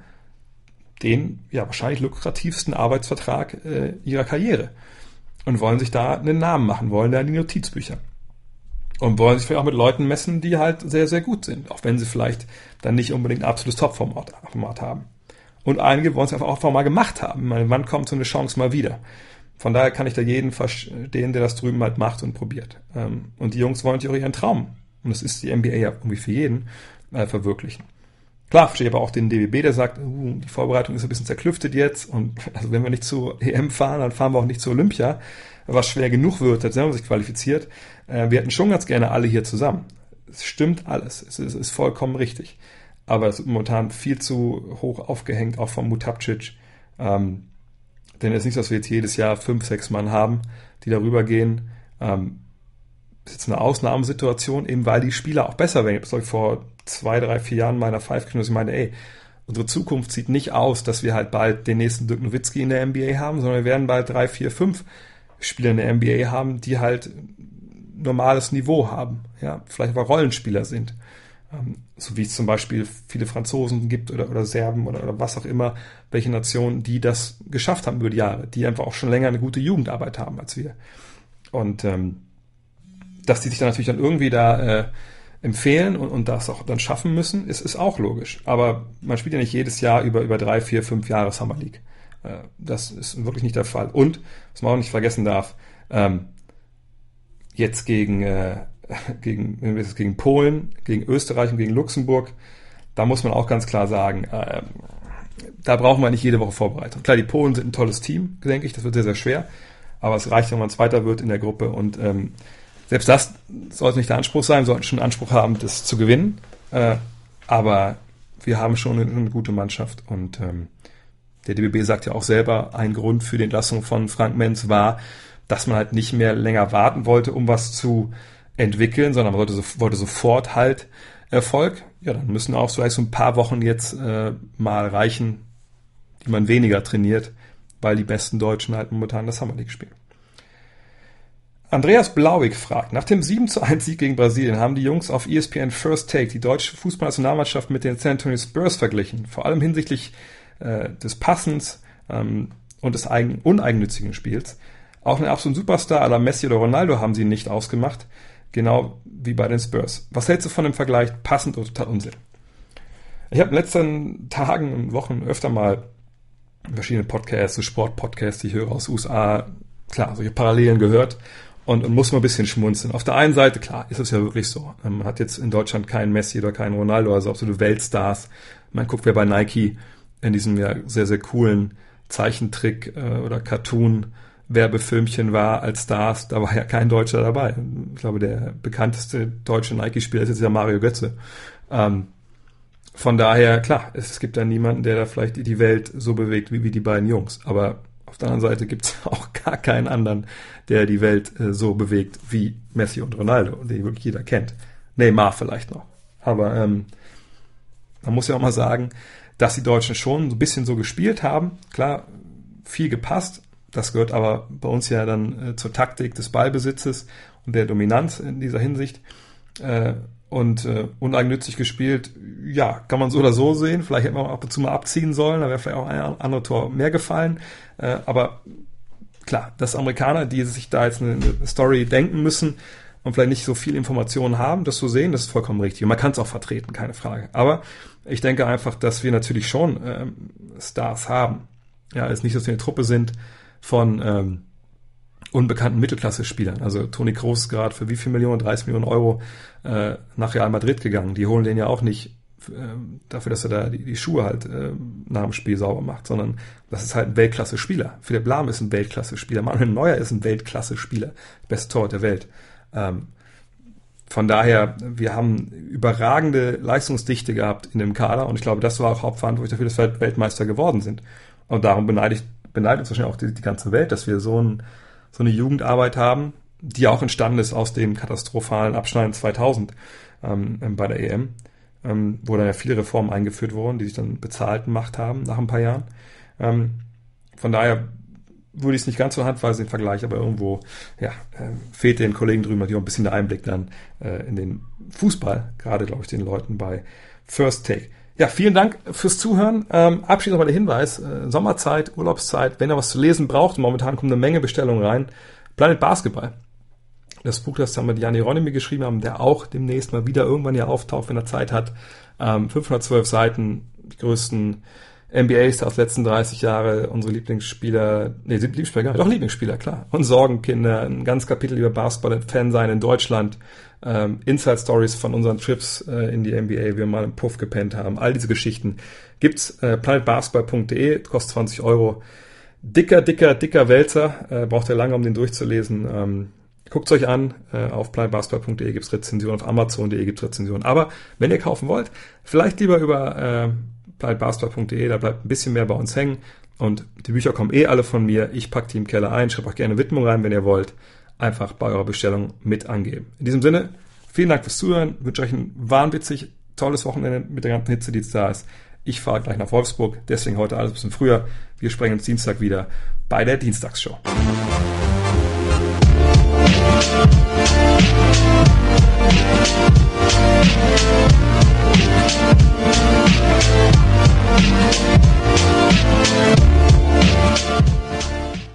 den ja wahrscheinlich lukrativsten Arbeitsvertrag äh, ihrer Karriere und wollen sich da einen Namen machen, wollen da in die Notizbücher und wollen sich vielleicht auch mit Leuten messen, die halt sehr, sehr gut sind, auch wenn sie vielleicht dann nicht unbedingt ein absolutes Top-Format Format haben. Und einige wollen es einfach auch mal gemacht haben. Ich meine, wann kommt so eine Chance mal wieder? Von daher kann ich da jeden verstehen, der das drüben halt macht und probiert. Und die Jungs wollen sich auch ihren Traum, und das ist die N B A ja irgendwie für jeden, äh, verwirklichen. Klar, verstehe aber auch den D B B, der sagt, uh, die Vorbereitung ist ein bisschen zerklüftet jetzt und also wenn wir nicht zur E M fahren, dann fahren wir auch nicht zur Olympia, was schwer genug wird, als wenn man sich qualifiziert. Äh, wir hätten schon ganz gerne alle hier zusammen. Es stimmt alles, es ist, ist vollkommen richtig. Aber es ist momentan viel zu hoch aufgehängt, auch von Mutapcic. Ähm, Denn es ist nicht so, dass wir jetzt jedes Jahr fünf, sechs Mann haben, die darüber gehen. Ähm, das ist jetzt eine Ausnahmesituation, eben weil die Spieler auch besser werden. Ich habe vor zwei, drei, vier Jahren meiner Five gesprochen, dass ich meine, ey, unsere Zukunft sieht nicht aus, dass wir halt bald den nächsten Dirk Nowitzki in der N B A haben, sondern wir werden bald drei, vier, fünf Spieler in der N B A haben, die halt normales Niveau haben. Ja, vielleicht aber Rollenspieler sind. So wie es zum Beispiel viele Franzosen gibt oder, oder Serben oder, oder was auch immer, welche Nationen, die das geschafft haben über die Jahre, die einfach auch schon länger eine gute Jugendarbeit haben als wir. Und ähm, dass die sich dann natürlich dann irgendwie da äh, empfehlen und, und das auch dann schaffen müssen, ist, ist auch logisch. Aber man spielt ja nicht jedes Jahr über, über drei, vier, fünf Jahre Summer League. Äh, das ist wirklich nicht der Fall. Und, was man auch nicht vergessen darf, ähm, jetzt gegen äh, gegen, wenn wir jetzt gegen Polen, gegen Österreich und gegen Luxemburg, da muss man auch ganz klar sagen, äh, da brauchen wir nicht jede Woche Vorbereitung. Klar, die Polen sind ein tolles Team, denke ich, das wird sehr, sehr schwer, aber es reicht, wenn man Zweiter wird in der Gruppe und ähm, selbst das sollte nicht der Anspruch sein, wir sollten schon einen Anspruch haben, das zu gewinnen, äh, aber wir haben schon eine, eine gute Mannschaft und ähm, der D B B sagt ja auch selber, ein Grund für die Entlassung von Frank Menz war, dass man halt nicht mehr länger warten wollte, um was zu entwickeln, sondern man wollte, so, wollte sofort halt Erfolg. Ja, dann müssen auch vielleicht so ein paar Wochen jetzt äh, mal reichen, die man weniger trainiert, weil die besten Deutschen halt momentan das Summer League spielen. Andreas Blauig fragt, nach dem sieben zu eins Sieg gegen Brasilien haben die Jungs auf E S P N First Take die deutsche Fußballnationalmannschaft mit den San Antonio Spurs verglichen, vor allem hinsichtlich äh, des Passens ähm, und des eigen, uneigennützigen Spiels. Auch einen absoluten Superstar à la Messi oder Ronaldo haben sie nicht ausgemacht, genau wie bei den Spurs. Was hältst du von dem Vergleich? Passend oder total Unsinn? Ich habe in den letzten Tagen und Wochen öfter mal verschiedene Podcasts, so Sportpodcasts, die ich höre aus den U S A, klar, solche Parallelen gehört und, und muss mal ein bisschen schmunzeln. Auf der einen Seite, klar, ist es ja wirklich so. Man hat jetzt in Deutschland keinen Messi oder keinen Ronaldo, also absolute Weltstars. Man guckt, wer bei Nike in diesem ja sehr, sehr coolen Zeichentrick äh, oder Cartoon Werbefilmchen war als Stars, da war ja kein Deutscher dabei. Ich glaube, der bekannteste deutsche Nike-Spieler ist jetzt ja Mario Götze. Ähm, von daher, klar, es gibt da niemanden, der da vielleicht die Welt so bewegt wie, wie die beiden Jungs. Aber auf der anderen Seite gibt es auch gar keinen anderen, der die Welt äh, so bewegt wie Messi und Ronaldo, den wirklich jeder kennt. Neymar vielleicht noch. Aber ähm, man muss ja auch mal sagen, dass die Deutschen schon so ein bisschen so gespielt haben. Klar, viel gepasst, Das gehört aber bei uns ja dann äh, zur Taktik des Ballbesitzes und der Dominanz in dieser Hinsicht. Äh, und äh, uneigennützig gespielt, ja, kann man so oder so sehen. Vielleicht hätte man ab und zu mal abziehen sollen, da wäre vielleicht auch ein anderes Tor mehr gefallen. Äh, aber klar, das Amerikaner, die sich da jetzt eine, eine Story denken müssen und vielleicht nicht so viel Informationen haben, das zu sehen, das ist vollkommen richtig. Und man kann es auch vertreten, keine Frage. Aber ich denke einfach, dass wir natürlich schon ähm, Stars haben. Ja, es ist nicht, dass wir eine Truppe sind von ähm, unbekannten Mittelklasse-Spielern. Also Toni Kroos ist gerade für wie viel Millionen, dreißig Millionen Euro äh, nach Real Madrid gegangen. Die holen den ja auch nicht äh, dafür, dass er da die, die Schuhe halt äh, nach dem Spiel sauber macht, sondern das ist halt ein Weltklasse-Spieler. Philipp Lahm ist ein Weltklasse-Spieler. Manuel Neuer ist ein Weltklasse-Spieler. Beste Torwart der Welt. Ähm, von daher, wir haben überragende Leistungsdichte gehabt in dem Kader und ich glaube, das war auch hauptverantwortlich dafür, dass wir Weltmeister geworden sind. Und darum beneide ich, beneidet uns wahrscheinlich auch die, die ganze Welt, dass wir so ein so eine Jugendarbeit haben, die auch entstanden ist aus dem katastrophalen Abschneiden zweitausend ähm, bei der E M, ähm, wo dann ja viele Reformen eingeführt wurden, die sich dann bezahlt gemacht haben nach ein paar Jahren. Ähm, von daher würde ich es nicht ganz so handweisen im Vergleich, aber irgendwo ja, äh, fehlt den Kollegen drüben natürlich auch ein bisschen der Einblick dann äh, in den Fußball, gerade glaube ich den Leuten bei First Take. Ja, vielen Dank fürs Zuhören. Ähm, abschließend nochmal der Hinweis, äh, Sommerzeit, Urlaubszeit, wenn ihr was zu lesen braucht, momentan kommt eine Menge Bestellungen rein, Planet Basketball. Das Buch, das wir mit Jan Hieronymi geschrieben haben, der auch demnächst mal wieder irgendwann hier auftaucht, wenn er Zeit hat. Ähm, fünfhundertzwölf Seiten, die größten N B A-Stars aus den letzten dreißig Jahre, unsere Lieblingsspieler, nee, Lieblingsspieler gar nicht, doch Lieblingsspieler, klar. Und Sorgenkinder, ein ganz Kapitel über Basketball, Fan sein in Deutschland, ähm, Inside-Stories von unseren Trips äh, in die N B A, wie wir mal im Puff gepennt haben, all diese Geschichten gibt's, äh, planet basketball punkt de, kostet zwanzig Euro. Dicker, dicker, dicker Wälzer, äh, braucht ihr lange, um den durchzulesen. Ähm, Guckt's euch an, äh, auf planet basketball punkt de gibt's Rezensionen, auf amazon punkt de gibt's Rezensionen. Aber wenn ihr kaufen wollt, vielleicht lieber über äh, planet basketball punkt de, da bleibt ein bisschen mehr bei uns hängen. Und die Bücher kommen eh alle von mir. Ich packe die im Keller ein, schreibe auch gerne Widmung rein, wenn ihr wollt. Einfach bei eurer Bestellung mit angeben. In diesem Sinne, vielen Dank fürs Zuhören. Ich wünsche euch ein wahnwitzig tolles Wochenende mit der ganzen Hitze, die jetzt da ist. Ich fahre gleich nach Wolfsburg, deswegen heute alles ein bisschen früher. Wir sprechen uns Dienstag wieder bei der Dienstagsshow. We'll be right back.